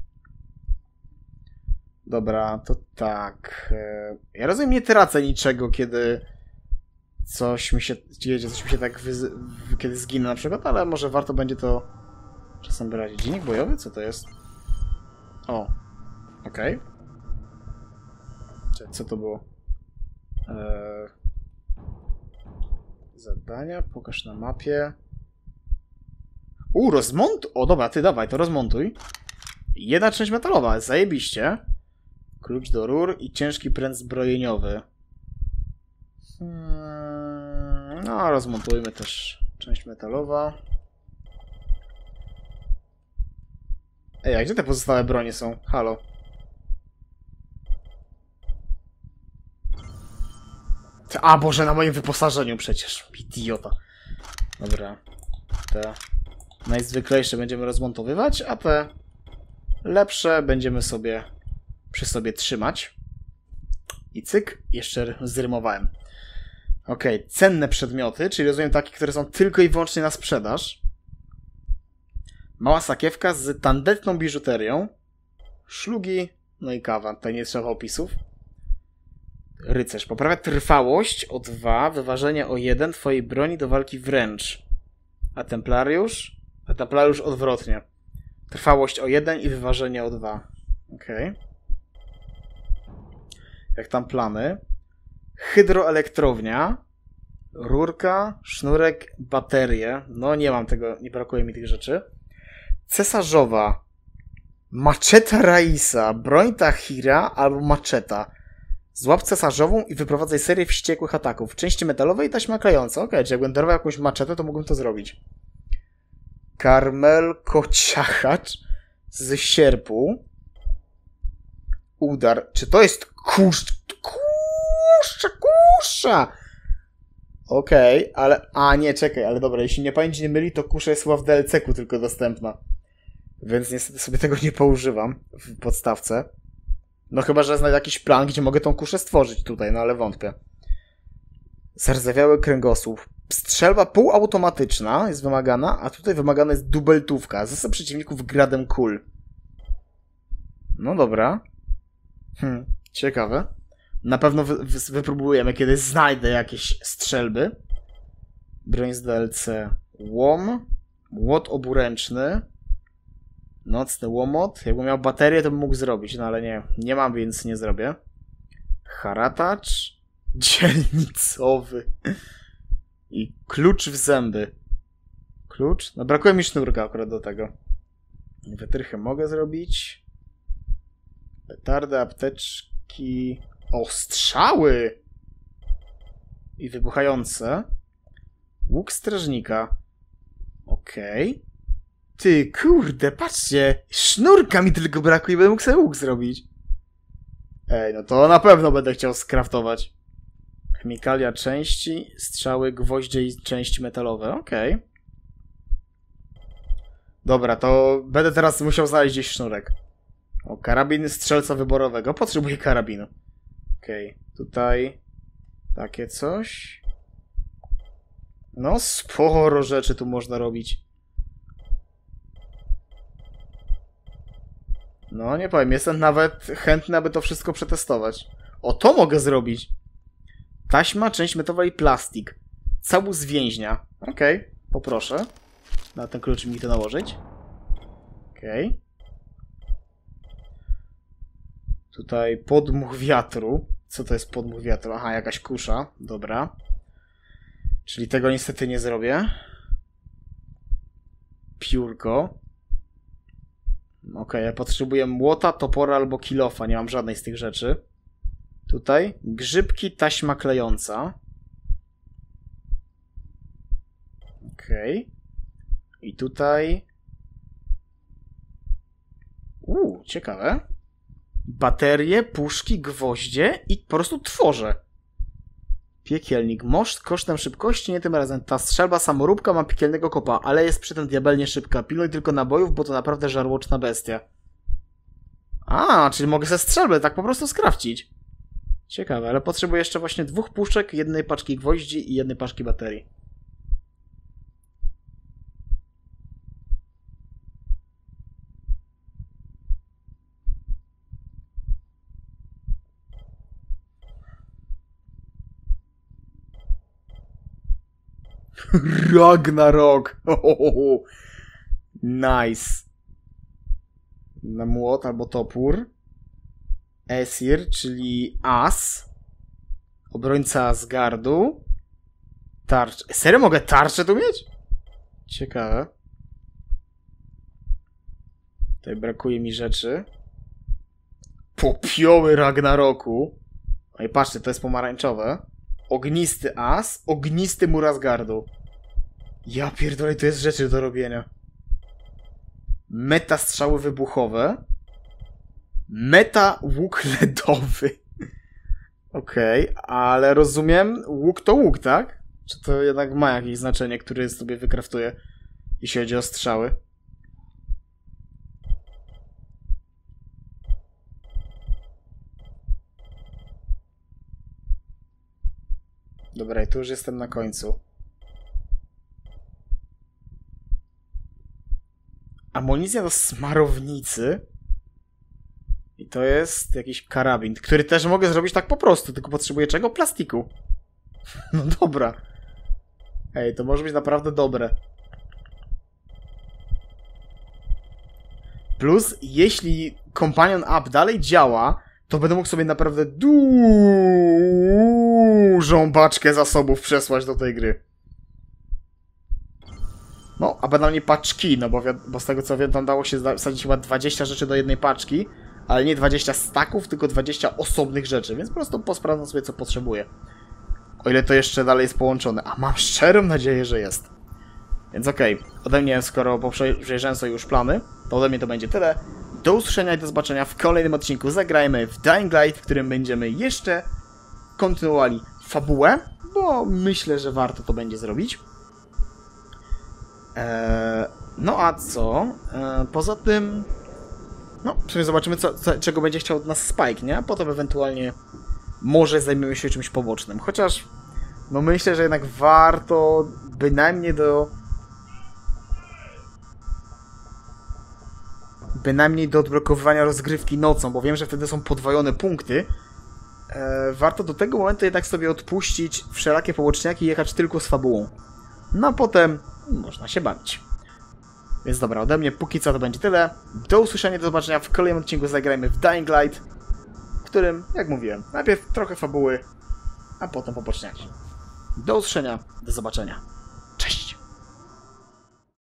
Dobra, to tak. E, ja rozumiem, nie tracę niczego, kiedy coś mi się dzieje, coś mi się tak wyzy, kiedy zginę na przykład, ale może warto będzie to czasem brać. Dziennik bojowy? Co to jest? O. Okej. Okay. Co to było? Eee... Zadania, pokaż na mapie. U, rozmont... O, dobra, ty dawaj, to rozmontuj. Jedna część metalowa, zajebiście. Klucz do rur i ciężki pręt zbrojeniowy. Hmm, no, rozmontujmy też część metalowa. Ej, a gdzie te pozostałe bronie są? Halo. A, Boże, na moim wyposażeniu przecież. Idiota. Dobra. Te najzwyklejsze będziemy rozmontowywać, a te lepsze będziemy sobie przy sobie trzymać. I cyk, jeszcze zrymowałem. Ok, cenne przedmioty, czyli rozumiem takie, które są tylko i wyłącznie na sprzedaż. Mała sakiewka z tandetną biżuterią. Szlugi, no i kawa. Tutaj nie trzeba opisów. Rycerz. Poprawia trwałość o dwa, wyważenie o jeden twojej broni do walki wręcz. A templariusz? A templariusz odwrotnie. Trwałość o jeden i wyważenie o dwa. Okej. Okay. Jak tam plany? Hydroelektrownia. Rurka, sznurek, baterie. No nie mam tego, nie brakuje mi tych rzeczy. Cesarzowa. Maczeta Raisa. Broń Tahira albo maczeta. Złap cesarzową i wyprowadzaj serię wściekłych ataków. Części metalowe i taśma klejąca. Okej, okay, czy jakbym darował jakąś maczetę, to mógłbym to zrobić. Karmel Kociachacz z sierpu. Udar. Czy to jest kurz... Kurcza, kurcza! Okej, okay, ale... A, nie, czekaj, ale dobra, jeśli nie pamięć nie myli, to kusza jest chyba w D L C ku tylko dostępna. Więc niestety sobie tego nie poużywam w podstawce. No chyba, że znajdę jakiś plan, gdzie mogę tą kuszę stworzyć tutaj, no ale wątpię. Zardzewiały kręgosłup. Strzelba półautomatyczna jest wymagana, a tutaj wymagana jest dubeltówka. Zasób przeciwników gradem kul. No dobra. Hm, ciekawe. Na pewno wy, wy, wypróbujemy, kiedy znajdę jakieś strzelby. Broń z D L C. Łom. Młot oburęczny. Nocny łomot. Jakbym miał baterię, to bym mógł zrobić, no ale nie. Nie mam, więc nie zrobię. Haratacz. Dzielnicowy. I klucz w zęby. Klucz? No brakuje mi sznurka akurat do tego. Wytrychę mogę zrobić. Petardy, apteczki... O, strzały! I wybuchające. Łuk strażnika. Okej. Okay. Ty, kurde, patrzcie. Sznurka mi tylko brakuje, będę mógł sobie łuk zrobić. Ej, no to na pewno będę chciał skraftować. Chemikalia części, strzały, gwoździe i części metalowe. Okej. Okay. Dobra, to będę teraz musiał znaleźć gdzieś sznurek. O, karabin strzelca wyborowego. Potrzebuję karabinu. Okej, okay. Tutaj takie coś. No, sporo rzeczy tu można robić. No, nie powiem, jestem nawet chętny, aby to wszystko przetestować. O, to mogę zrobić. Taśma, część metalowa i plastik. Cały z więźnia. Okej, okay, poproszę. Na ten klucz mi to nałożyć. Okej. Okay. Tutaj podmuch wiatru. Co to jest podmuch wiatru? Aha, jakaś kusza. Dobra. Czyli tego niestety nie zrobię. Piórko. Okej, okay, ja potrzebuję młota, topora albo kilofa. Nie mam żadnej z tych rzeczy. Tutaj grzybki, taśma klejąca. Okej. Okay. I tutaj... Uuu, ciekawe. Baterie, puszki, gwoździe i po prostu tworzę. Piekielnik. Most kosztem szybkości, nie tym razem. Ta strzelba samoróbka ma piekielnego kopa, ale jest przy tym diabelnie szybka. Pilnuj tylko nabojów, bo to naprawdę żarłoczna bestia. A, czyli mogę ze strzelby tak po prostu skrawcić. Ciekawe, ale potrzebuję jeszcze właśnie dwóch puszek, jednej paczki gwoździ i jednej paczki baterii. Ragnarok! Ohoho. Nice. Na młot albo topór. Esir, czyli as. Obrońca Asgardu. Tarcz. Serio mogę tarczę tu mieć? Ciekawe. Tutaj brakuje mi rzeczy. Popioły Ragnaroku. No i patrzcie, to jest pomarańczowe. Ognisty as, ognisty mur Asgardu. Ja pierdolę, to jest rzeczy do robienia. Meta strzały wybuchowe. Meta łuk ledowy. Okej, okay, ale rozumiem, łuk to łuk, tak? Czy to jednak ma jakieś znaczenie, które sobie wykraftuję, jeśli chodzi o strzały? Dobra, i tu już jestem na końcu. Amunicja do smarownicy. I to jest jakiś karabin, który też mogę zrobić tak po prostu, tylko potrzebuję czego? Plastiku. No dobra. Ej, to może być naprawdę dobre. Plus, jeśli Companion App dalej działa, to będę mógł sobie naprawdę dużą paczkę zasobów przesłać do tej gry. No, a bynajmniej paczki, no bo, bo z tego co wiem, tam dało się wsadzić chyba dwadzieścia rzeczy do jednej paczki, ale nie dwadzieścia staków, tylko dwadzieścia osobnych rzeczy, więc po prostu posprawdzam sobie, co potrzebuję. O ile to jeszcze dalej jest połączone, a mam szczerą nadzieję, że jest. Więc okej, okay. Ode mnie, skoro przejrzałem sobie już plany, to ode mnie to będzie tyle. Do usłyszenia i do zobaczenia w kolejnym odcinku. Zagrajmy w Dying Light, w którym będziemy jeszcze kontynuowali fabułę, bo myślę, że warto to będzie zrobić. Eee, no a co? Eee, poza tym... No, w sumie zobaczymy, co, co, czego będzie chciał od nas Spike, nie? A potem ewentualnie może zajmiemy się czymś pobocznym. Chociaż, no myślę, że jednak warto bynajmniej do... Bynajmniej do odblokowywania rozgrywki nocą, bo wiem, że wtedy są podwojone punkty. Eee, warto do tego momentu jednak sobie odpuścić wszelakie poboczniaki i jechać tylko z fabułą. No a potem można się bawić. Więc dobra, ode mnie póki co to będzie tyle. Do usłyszenia, do zobaczenia w kolejnym odcinku. Zagrajmy w Dying Light, w którym, jak mówiłem, najpierw trochę fabuły, a potem poboczniaki. Do usłyszenia, do zobaczenia.